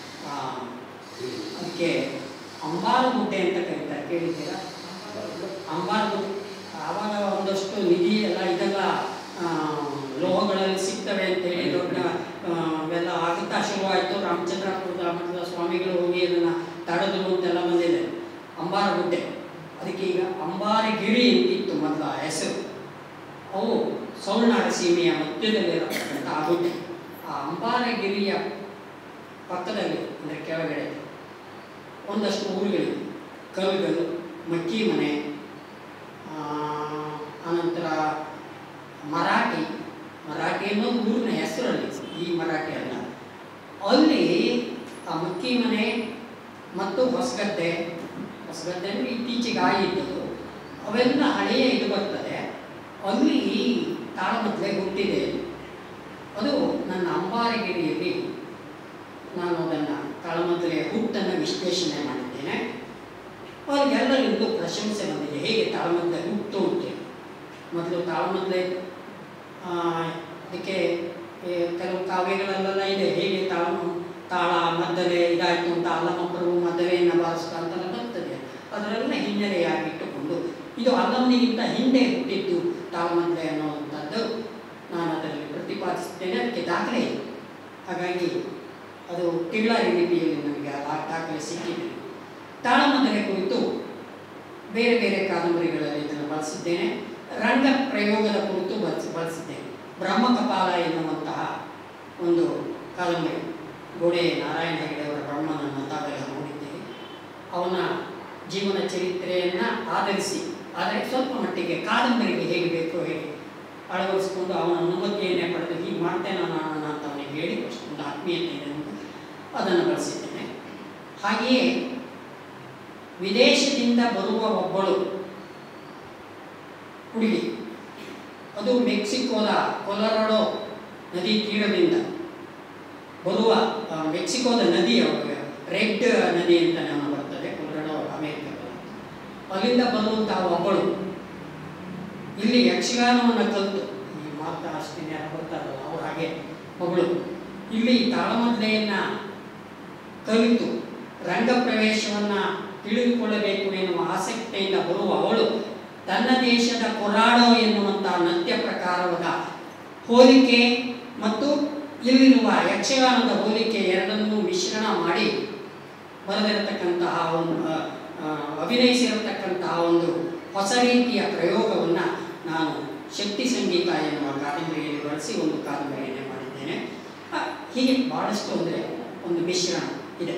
ಅದಕ್ಕೆ ಅಂಬಾರಗುಡ್ಡೆ ಅಂತ ಕರೀತಾರೆ, ಕೇಳಿದ್ದೀರಾ? ಅಂಬಾರಗುಡ್ಡೆ ಆವಾಗ ಒಂದಷ್ಟು ನಿಧಿ ಎಲ್ಲ ಇದೆಲ್ಲ ಲೋಹಗಳಲ್ಲಿ ಸಿಗ್ತವೆ ಅಂತೇಳಿ ದೊಡ್ಡ ಅವೆಲ್ಲ ಆಗುತ್ತಾ ಶುರುವಾಯಿತು. ರಾಮಚಂದ್ರಾಪುರದ ಮಠದ ಸ್ವಾಮಿಗಳು ಹೋಗಿ ಅದನ್ನು ತಡೆದ್ರು ಅಂತೆಲ್ಲ ಬಂದಿದೆ. ಅಂಬಾರಗುಡ್ಡೆ, ಅದಕ್ಕೆ ಈಗ ಅಂಬಾರಗಿರಿ ಅಂತಿತ್ತು ಮೊದಲ ಹೆಸರು. ಅವು ಸೌಳ್ನಾಡು ಸೀಮೆಯ ಮಧ್ಯದಲ್ಲಿರತಕ್ಕಂಥ ಆ ಗುಡ್ಡೆ. ಆ ಅಂಬಾರಗಿರಿಯ ಪಕ್ಕದಲ್ಲಿ ಅಂದರೆ ಕೆಳಗಡೆ ಒಂದಷ್ಟು ಊರುಗಳಿವೆ. ಕವಿಗಳು, ಮಕ್ಕಿ ಮನೆ, ಅನಂತರ ಮರಾಠಿ. ಮರಾಠಿ ಅನ್ನೋದು ಊರಿನ ಹೆಸರಲ್ಲಿ, ಈ ಮರಾಠಿ ಅಲ್ಲ. ಅಲ್ಲಿ ಆ ಮಕ್ಕಿ ಮನೆ ಮತ್ತು ಹೊಸಗದ್ದೆ, ಹೊಸಗದ್ದೆ ಅಂದರೆ ಇತ್ತೀಚೆಗೆ ಆಗಿದ್ದದು, ಅವೆಲ್ಲ ಹಳೆಯ ಇದು ಬರ್ತದೆ. ಅಲ್ಲಿ ತಾಳಮದ್ದಲೆ ಹುಟ್ಟಿದೆ. ಅದು ನನ್ನ ಅಂಬಾರಗಿರಿಯಲ್ಲಿ ನಾನು ಅದನ್ನು ತಾಳಮದ್ದಲೆಯ ಹುಟ್ಟನ್ನು ವಿಶ್ಲೇಷಣೆ ಮಾಡಿದ್ದೇನೆ. ಅವರಿಗೆಲ್ಲರಿಗೂ ಪ್ರಶಂಸೆ ಬಂದಿದೆ, ಹೇಗೆ ತಾಳಮದ್ದಲೆ ಹುಟ್ಟು ಅಂತೇಳಿ. ಮೊದಲು ತಾಳಮದ್ದಲೆ ಅದಕ್ಕೆ ಕೆಲವು ಕಾವ್ಯಗಳಲ್ಲೆಲ್ಲ ಇದೆ, ಹೇಗೆ ತಾಳ ತಾಳ ಮದ್ದಲೆ ಇದಾಯಿತು ಅಂತ, ಅಲ್ಲಮ ಪ್ರಭು ಮದ್ದಲೆಯನ್ನು ಬಾರಿಸ್ತಾ ಅಂತೆಲ್ಲ ಬರ್ತದೆ. ಅದರೆಲ್ಲ ಹಿನ್ನೆಲೆಯಾಗಿಟ್ಟುಕೊಂಡು ಇದು ಅಲ್ಲಮನಿಗಿಂತ ಹಿಂದೆ ಹುಟ್ಟಿದ್ದು ತಾಳಮದ್ದಲೆ ಅನ್ನುವಂಥದ್ದು ನಾನು ಅದರಲ್ಲಿ ಪ್ರತಿಪಾದಿಸುತ್ತೇನೆ. ಅದಕ್ಕೆ ದಾಖಲೆ ಇದೆ. ಹಾಗಾಗಿ ಅದು ಟಿಳ್ಳಾರಿ ಲಿಪಿಯಲ್ಲಿ ನನಗೆ ಆ ದಾಖಲೆ ಸಿಕ್ಕಿದೆ. ತಾಳಮದ್ದಲೆ ಕುರಿತು ಬೇರೆ ಬೇರೆ ಕಾದಂಬರಿಗಳಲ್ಲಿ ಇದನ್ನು ಬಳಸಿದ್ದೇನೆ. ರಂಗ ಪ್ರಯೋಗದ ಕುರಿತು ಬಳಸಿ ಬಳಸಿದ್ದೇನೆ. ಬ್ರಹ್ಮಕಪಾಲ ಎನ್ನುವಂತಹ ಒಂದು ಕಾದಂಬರಿ, ಗೋಡೆ ನಾರಾಯಣ ಹೆಗಡೆಯವರ ಬ್ರಹ್ಮನನ್ನು ತಾವೆಲ್ಲ ನೋಡಿದ್ದೇವೆ. ಅವನ ಜೀವನ ಚರಿತ್ರೆಯನ್ನು ಆಧರಿಸಿ, ಆದರೆ ಸ್ವಲ್ಪ ಮಟ್ಟಿಗೆ ಕಾದಂಬರಿಗೆ ಹೇಗೆ ಬೇಕೋ ಹೇಗೆ ಅಳವಡಿಸ್ಕೊಂಡು ಅವನ ಅನುಮತಿಯನ್ನೇ ಪಡೆದು ಹೀಗೆ ಮಾಡ್ತೇನೆ ನಾನು ಅಂತ ಅವನಿಗೆ ಹೇಳಿ ಒಂದು ಆತ್ಮೀಯತೆ ಇದೆ ಅಂತ ಅದನ್ನು ಬಳಸಿದ್ದೇನೆ. ಹಾಗೆಯೇ ವಿದೇಶದಿಂದ ಬರುವ ಒಬ್ಬಳು ಹುಡುಗಿ, ಅದು ಮೆಕ್ಸಿಕೋದ ಕೊಲರಾಡೋ ನದಿ ತೀರದಿಂದ ಬರುವ, ಮೆಕ್ಸಿಕೋದ ನದಿ ರೆಡ್ ನದಿ ಅಂತ ನಾವು ಬರ್ತದೆ, ಕೊಲರಾಡೋ ಅಮೇರಿಕ, ಅಲ್ಲಿಂದ ಬರುವಂತಹ ಒಬ್ಬಳು ಇಲ್ಲಿ ಯಕ್ಷಗಾನವನ್ನು ಕಲಿತು, ಈ ಮಾತಾ ಅಷ್ಟಿನ ಬರ್ತಾರಲ್ಲ ಅವ್ರು ಹಾಗೆ ಒಬ್ಬಳು ಇಲ್ಲಿ ತಾಳಮದ್ದಲೆಯನ್ನು ಕಲಿತು ರಂಗ ಪ್ರವೇಶವನ್ನು ತಿಳಿದುಕೊಳ್ಳಬೇಕು ಎನ್ನುವ ಆಸಕ್ತಿಯಿಂದ ಬರುವ ಅವಳು ತನ್ನ ದೇಶದ ಕೊರಾಡೋ ಎನ್ನುವಂತಹ ನೃತ್ಯ ಪ್ರಕಾರದ ಹೋಲಿಕೆ ಮತ್ತು ಇಲ್ಲಿರುವ ಯಕ್ಷಗಾನದ ಹೋಲಿಕೆ ಎರಡನ್ನೂ ಮಿಶ್ರಣ ಮಾಡಿ ಬರೆದಿರತಕ್ಕಂತಹ ಒಂದು ಅಭಿನಯಿಸಿರತಕ್ಕಂತಹ ಒಂದು ಹೊಸ ರೀತಿಯ ಪ್ರಯೋಗವನ್ನು ನಾನು ಶಕ್ತಿ ಸಂಗೀತ ಎನ್ನುವ ಕಾದಂಬರಿಯಲ್ಲಿ ಬಳಸಿ ಒಂದು ಕಾದಂಬರಿಯನ್ನೇ ಮಾಡಿದ್ದೇನೆ. ಹೀಗೆ ಭಾಳಷ್ಟು ಅಂದರೆ ಒಂದು ಮಿಶ್ರಣ ಇದೆ.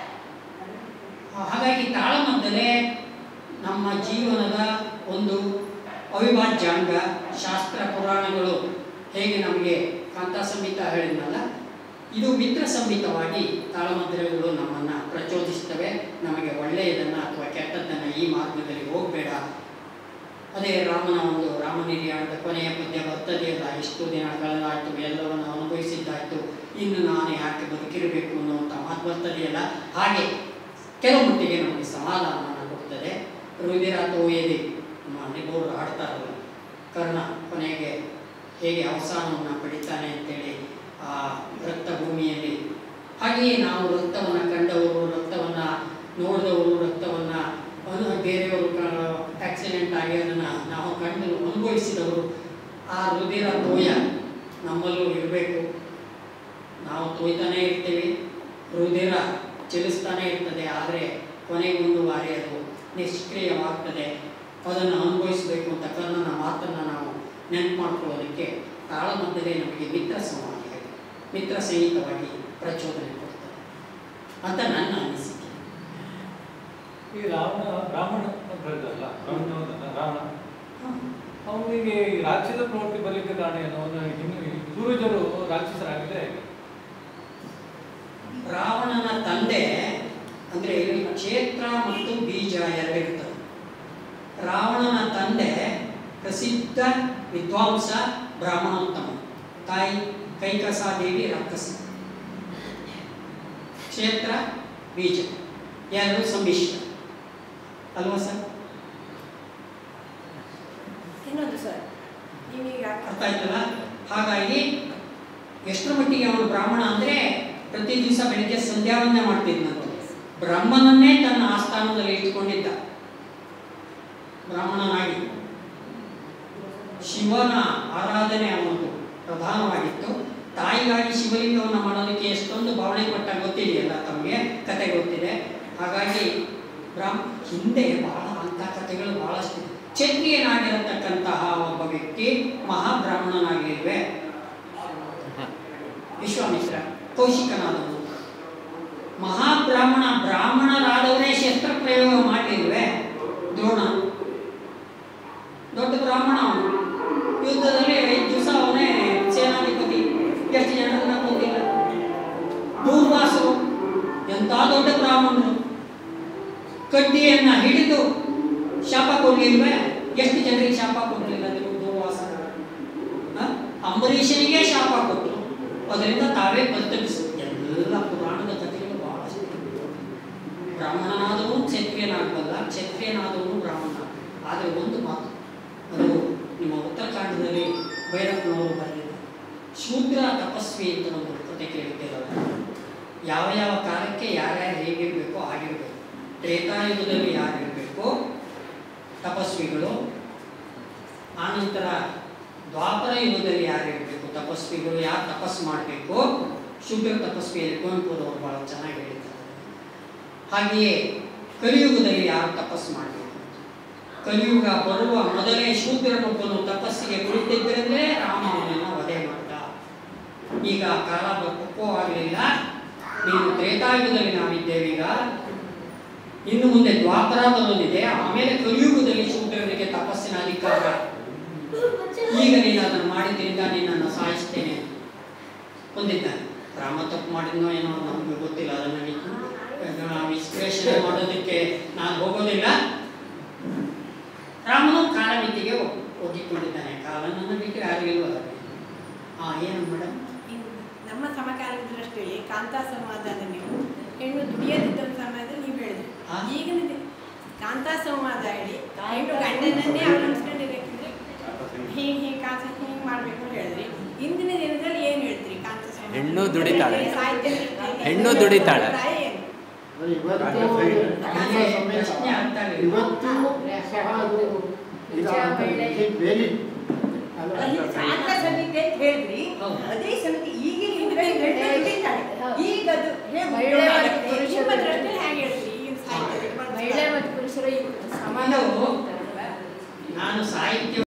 ಹಾಗಾಗಿ ತಾಳಮದ್ದಲೆ ನಮ್ಮ ಜೀವನದ ಒಂದು ಅವಿಭಾಜ್ಯಾಂಗ. ಶಾಸ್ತ್ರ ಪುರಾಣಗಳು ಹೇಗೆ ನಮಗೆ ಕಾಂತಾ ಸಂಹಿತ ಹೇಳಿದ್ನಲ್ಲ, ಇದು ಮಿತ್ರ ಸಂಹಿತವಾಗಿ ತಾಳಮದ್ದಲೆಗಳು ನಮ್ಮನ್ನು ಪ್ರಚೋದಿಸ್ತವೆ. ನಮಗೆ ಒಳ್ಳೆಯದನ್ನು ಅಥವಾ ಕೆಟ್ಟದ್ದನ್ನು, ಈ ಮಾರ್ಗದಲ್ಲಿ ಹೋಗಬೇಡ, ಅದೇ ರಾಮನ ಒಂದು ರಾಮನಿರ್ಯಾಣದ ಕೊನೆಯ ಪದ್ಯ ಬರ್ತದೆಯಲ್ಲ, ಎಷ್ಟು ದಿನಗಳಾಯಿತು ಎಲ್ಲವನ್ನು ಅನುಭವಿಸಿದ್ದಾಯಿತು, ಇನ್ನು ನಾನು ಯಾಕೆ ಬದುಕಿರಬೇಕು ಅನ್ನುವಂಥ ಮಾತು ಬರ್ತದೆಯಲ್ಲ, ಹಾಗೆ ಕೆಲವು ಮಟ್ಟಿಗೆ ನಮಗೆ ಸಮಾಧಾನವನ್ನು ಕೊಡ್ತದೆ. ರುದಿರ ತೋಯದೆ ನಿಗೋರು ಹಾಡ್ತಾರಲ್ಲ, ಕರ್ಣ ಕೊನೆಗೆ ಹೇಗೆ ಅವಸಾನವನ್ನು ಪಡಿತಾನೆ ಅಂತೇಳಿ ಆ ರಕ್ತ ಭೂಮಿಯಲ್ಲಿ, ಹಾಗೆಯೇ ನಾವು ರಕ್ತವನ್ನು ಕಂಡವರು, ರಕ್ತವನ್ನು ನೋಡಿದವರು, ರಕ್ತವನ್ನು ಬೇರೆಯವರು ಆಕ್ಸಿಡೆಂಟ್ ಆಕ್ಸಿಡೆಂಟ್ ಆಗಿ ಅದನ್ನು ನಾವು ಕಂಡು ಅನುಭವಿಸಿದವರು. ಆ ರುಧಿರ ತೋಯ ನಮ್ಮಲ್ಲೂ ಇರಬೇಕು. ನಾವು ತೋಯ್ತಾನೇ ಇರ್ತೀವಿ, ರುಧಿರ ಚಲಿಸ್ತಾನೆ ಇರ್ತದೆ, ಆದರೆ ಕೊನೆಗೊಂದು ಬಾರಿ ಅದು ನಿಷ್ಕ್ರಿಯವಾಗ್ತದೆ. ಅದನ್ನು ಅನುಭವಿಸಬೇಕು ಅಂತ ಕರ್ಣನ ಮಾತನ್ನು ನಾವು ನೆನಪು ಮಾಡ್ಕೊಳ್ಳೋದಕ್ಕೆ ತಾಳಮದ್ದಲೆ ನಮಗೆ ಮಿತ್ರ ಸಮಾನವಾಗಿ ಮಿತ್ರ ಸೈನಿಕವಾಗಿ ಪ್ರಚೋದನೆ ಕೊಡ್ತದೆ ಅಂತ ನನ್ನ ಅನಿಸಿಕೆ. ಈ ರಾವಣ ಬ್ರಾಹ್ಮಣ ಅಂತ ಹೇಳಿದ್ರಲ್ಲ, ರಾವಣ ರಾವಣ ಅವನಿಗೆ ರಾಕ್ಷಸ ಪ್ರವೃತ್ತಿ ಬರಲಿಕ್ಕೆ ಕಾರಣ ಏನು? ಅವನು ಪೂರ್ವಜರು ರಾಕ್ಷಸರಾಗಿದ್ರೆ ರಾವಣನ ತಂದೆ ಅಂದರೆ ಇಲ್ಲಿ ಕ್ಷೇತ್ರ ಮತ್ತು ಬೀಜ ಎರಡಿರ್ತದೆ. ರಾವಣನ ತಂದೆ ಪ್ರಸಿದ್ಧ ವಿದ್ವಾಂಸ ಬ್ರಾಹ್ಮಣೋತ್ತಮ, ತಾಯಿ ಕೈಕಸಾದೇವಿ ರಾಕ್ಷಸ. ಕ್ಷೇತ್ರ ಬೀಜ ಎರಡು ಸಮ್ಮಿಶ್ರ ಅಲ್ವಾ ಸರ್? ಇನ್ನೊಂದು ಸರ್, ನೀವೀಗ ಅರ್ಥ ಆಯ್ತಲ್ಲ? ಹಾಗಾಗಿ ಎಷ್ಟರ ಮಟ್ಟಿಗೆ ಅವನು ಬ್ರಾಹ್ಮಣ ಅಂದರೆ ಪ್ರತಿ ದಿವಸ ಬೆಳಿಗ್ಗೆ ಸಂಧ್ಯಾವಂದನೆ ಮಾಡ್ತಿದ್ದಂತೆ. ಬ್ರಹ್ಮನನ್ನೇ ತನ್ನ ಆಸ್ಥಾನದಲ್ಲಿ ಇಟ್ಕೊಂಡಿದ್ದ ಬ್ರಾಹ್ಮಣನಾಗಿ. ಶಿವನ ಆರಾಧನೆ ಅವನದು ಪ್ರಧಾನವಾಗಿತ್ತು. ತಾಯಿಗಾಗಿ ಶಿವಲಿಂಗವನ್ನು ಮಾಡೋದಕ್ಕೆ ಎಷ್ಟೊಂದು ಭಾವನೆ ಪಟ್ಟ ಗೊತ್ತಿದೆಯಲ್ಲ ತಮಗೆ, ಕತೆ ಗೊತ್ತಿದೆ. ಹಾಗಾಗಿ ಬ್ರಾಹ್ಮ ಹಿಂದೆ ಬಹಳ ಅಂಥ ಕಥೆಗಳು ಬಹಳಷ್ಟು. ಕ್ಷತ್ರಿಯನಾಗಿರತಕ್ಕಂತಹ ಒಬ್ಬ ವ್ಯಕ್ತಿ ಮಹಾಬ್ರಾಹ್ಮಣನಾಗಿರುವೆ, ವಿಶ್ವಾಮಿತ್ರ ಕೌಶಿಕನಾದವನು. ಮಹಾಬ್ರಾಹ್ಮಣ ಬ್ರಾಹ್ಮಣರಾದವರೇ ಶಸ್ತ್ರ ಪ್ರಯೋಗ ಮಾಡಿರುವೆ. ದ್ರೋಣ ದೊಡ್ಡ ಬ್ರಾಹ್ಮಣ, ಅವನು ಯುದ್ಧದಲ್ಲಿ ಐದು ದಿವಸ ಅವನೇ ಸೇನಾಧಿಪತಿ, ಎಷ್ಟು ಜನರನ್ನ ಕೊಂದಿಲ್ಲ. ದೂರ್ವಾಸರು ಎಂಥ ದೊಡ್ಡ ಬ್ರಾಹ್ಮಣರು, ಕಡ್ಡಿಯನ್ನ ಹಿಡಿದು ಶಾಪ ಕೊಡ್ಲಿಲ್ವೇ? ಎಷ್ಟು ಜನರಿಗೆ ಶಾಪ ಕೊಡಲಿಲ್ಲ ದೂರ್ವಾಸರು? ಅಂಬರೀಷನಿಗೆ ಶಾಪ ಕೊಟ್ಟರು, ಅದರಿಂದ ತಾವೇ ಕರ್ತರಿಸಿದ್ರು. ಎಲ್ಲ ಪುರಾಣದ ಕಥೆಗಳು ಬಹಳಷ್ಟು. ಬ್ರಾಹ್ಮಣನಾದವನು ಕ್ಷತ್ರಿಯನಾಗಬಲ್ಲ, ಕ್ಷತ್ರಿಯನಾದವನು ಬ್ರಾಹ್ಮಣ. ಆದರೆ ಒಂದು ಮಾತು, ಅದು ನಿಮ್ಮ ಉತ್ತರಾಖಂಡದಲ್ಲಿ ಭೈರಪ್ಪನವರು ಬರೆದಿದ್ದಾರೆ. ಶೂದ್ರ ತಪಸ್ವಿ ಅಂತ ಒಂದು ಕಥೆ ಕೇಳ್ತಿರಲ್ಲ. ಯಾವ ಯಾವ ಕಾಲಕ್ಕೆ ಯಾರ್ಯಾರು ಹೇಗಿರಬೇಕೋ ಆಗಿರಬೇಕು. ತ್ರೇತಾಯುಗದಲ್ಲಿ ಯಾರಿರಬೇಕು ತಪಸ್ವಿಗಳು, ಆನಂತರ ದ್ವಾಪರ ಯುಗದಲ್ಲಿ ಯಾರಿರಬೇಕು ತಪಸ್ವಿಗಳು, ಯಾರು ತಪಸ್ಸು ಮಾಡಬೇಕು, ಶೂದ್ರ ತಪಸ್ವಿಯಲ್ಲಿ ಕುವೆಂಪುರವರು ಬಹಳ ಚೆನ್ನಾಗಿ ಹೇಳಿದ್ದಾರೆ. ಹಾಗೆಯೇ ಕಲಿಯುಗದಲ್ಲಿ ಯಾರು ತಪಸ್ಸು ಮಾಡಬೇಕು. ಕಲಿಯುಗ ಬರುವ ಮೊದಲೇ ಶೂದ್ರನೊಬ್ಬನು ತಪಸ್ಸಿಗೆ ಕುಳಿತಿದ್ದರೆಂದರೆ ರಾಮ ಅವನನ್ನು ವಧೆ ಮಾಡ್ದ. ಈಗ ಕಾಲ ತಪ್ಪವಾಗಲಿಲ್ಲ, ನೀನು ತ್ರೇತಾಯುಗದಲ್ಲಿ ನಾವಿದ್ದೇವೆ. ಈಗ ಇನ್ನು ಮುಂದೆ ದ್ವಾಪರ ಬರೋದಿದೆ, ಆಮೇಲೆ ಕಲಿಯುಗದಲ್ಲಿ ಶೂದ್ರನಿಗೆ ತಪಸ್ಸಿನ ಅಧಿಕಾರ. ಈಗ ನೀನು ಅದನ್ನು ಮಾಡಿದ್ರಿಂದ ನಿನ್ನನ್ನು ಸಾಯಿಸ್ತೇನೆ ಹೊಂದಿದ್ದಾನೆ. ರಾಮ ತಪ್ಪು ಮಾಡಿದ್ನೋ ಏನೋ ನಮಗೆ ಗೊತ್ತಿಲ್ಲ, ಅದನ್ನು ವಿಶ್ಲೇಷಣೆ ಮಾಡೋದಕ್ಕೆ ನಾನು ಹೋಗೋದಿಲ್ಲ. ರಾಮನು ಕಾಲಮಿತಿಗೆ ಒಗ್ಗಿಕೊಂಡಿದ್ದಾನೆ. ಕಾಲನನ್ನು ಬಿಟ್ಟರೆ ಯಾರಿಗಿಲ್ವ? ಹಾಂ, ಏನು ಮೇಡಮ್? ನಮ್ಮ ಸಮಕಾಲೀನ ದೃಷ್ಟಿಯಲ್ಲಿ ಕಾಂತಾ ಸಂವಾದ ನೀವು ಹೆಣ್ಣು ದುಡಿಯದಿದ್ದ ಸಮಯದಲ್ಲಿ ನೀವು ಹೇಳಿದ್ರಿ. ಈಗಿನ ಕಾಂತಾ ಸಂವಾದ ಹೇಳಿ ಹೆಣ್ಣು ಗಂಡನನ್ನೇ ಅವಲಂಬಿಸ್ಕೊಂಡಿರ್ಬೇಕಿದ್ರೆ ಹೀಗೆ ಹೀಗೆ ಕಾಸ ಹೀಗೆ ಮಾಡಬೇಕು ಅಂತ ಹೇಳಿದ್ರಿ. ಇಂದಿನ ದಿನದಲ್ಲಿ ಏನು ಹೇಳ್ತೀರಿ? ಕಾಂತಾ ಸಂವಾದ ಹೆಣ್ಣು ದುಡಿತಾಳೆ, ಸಾಹಿತ್ಯ ಹೆಣ್ಣು ದುಡಿತಾಳೆ. ಇವತ್ತು ಇವತ್ತು ಸಹ ಅದು ಬೇರೆ ಸಾಹಿತ್ಯ ಸಮಿತಿ ಅಂತ ಹೇಳಿದ್ರಿ. ಅದೇ ಸಮಿತಿ ಈಗಿನ ಈಗ ಅದು ನಿಮ್ಮ ದೃಷ್ಟಿಯಲ್ಲಿ ಹೇಗೆ ಹೇಳ್ತೀರಿ? ಈಗ ಸಾಹಿತ್ಯ ಮಹಿಳೆ ಮತ್ತು ಪುರುಷರು ಸಮಾನ ನಾನು ಸಾಹಿತ್ಯ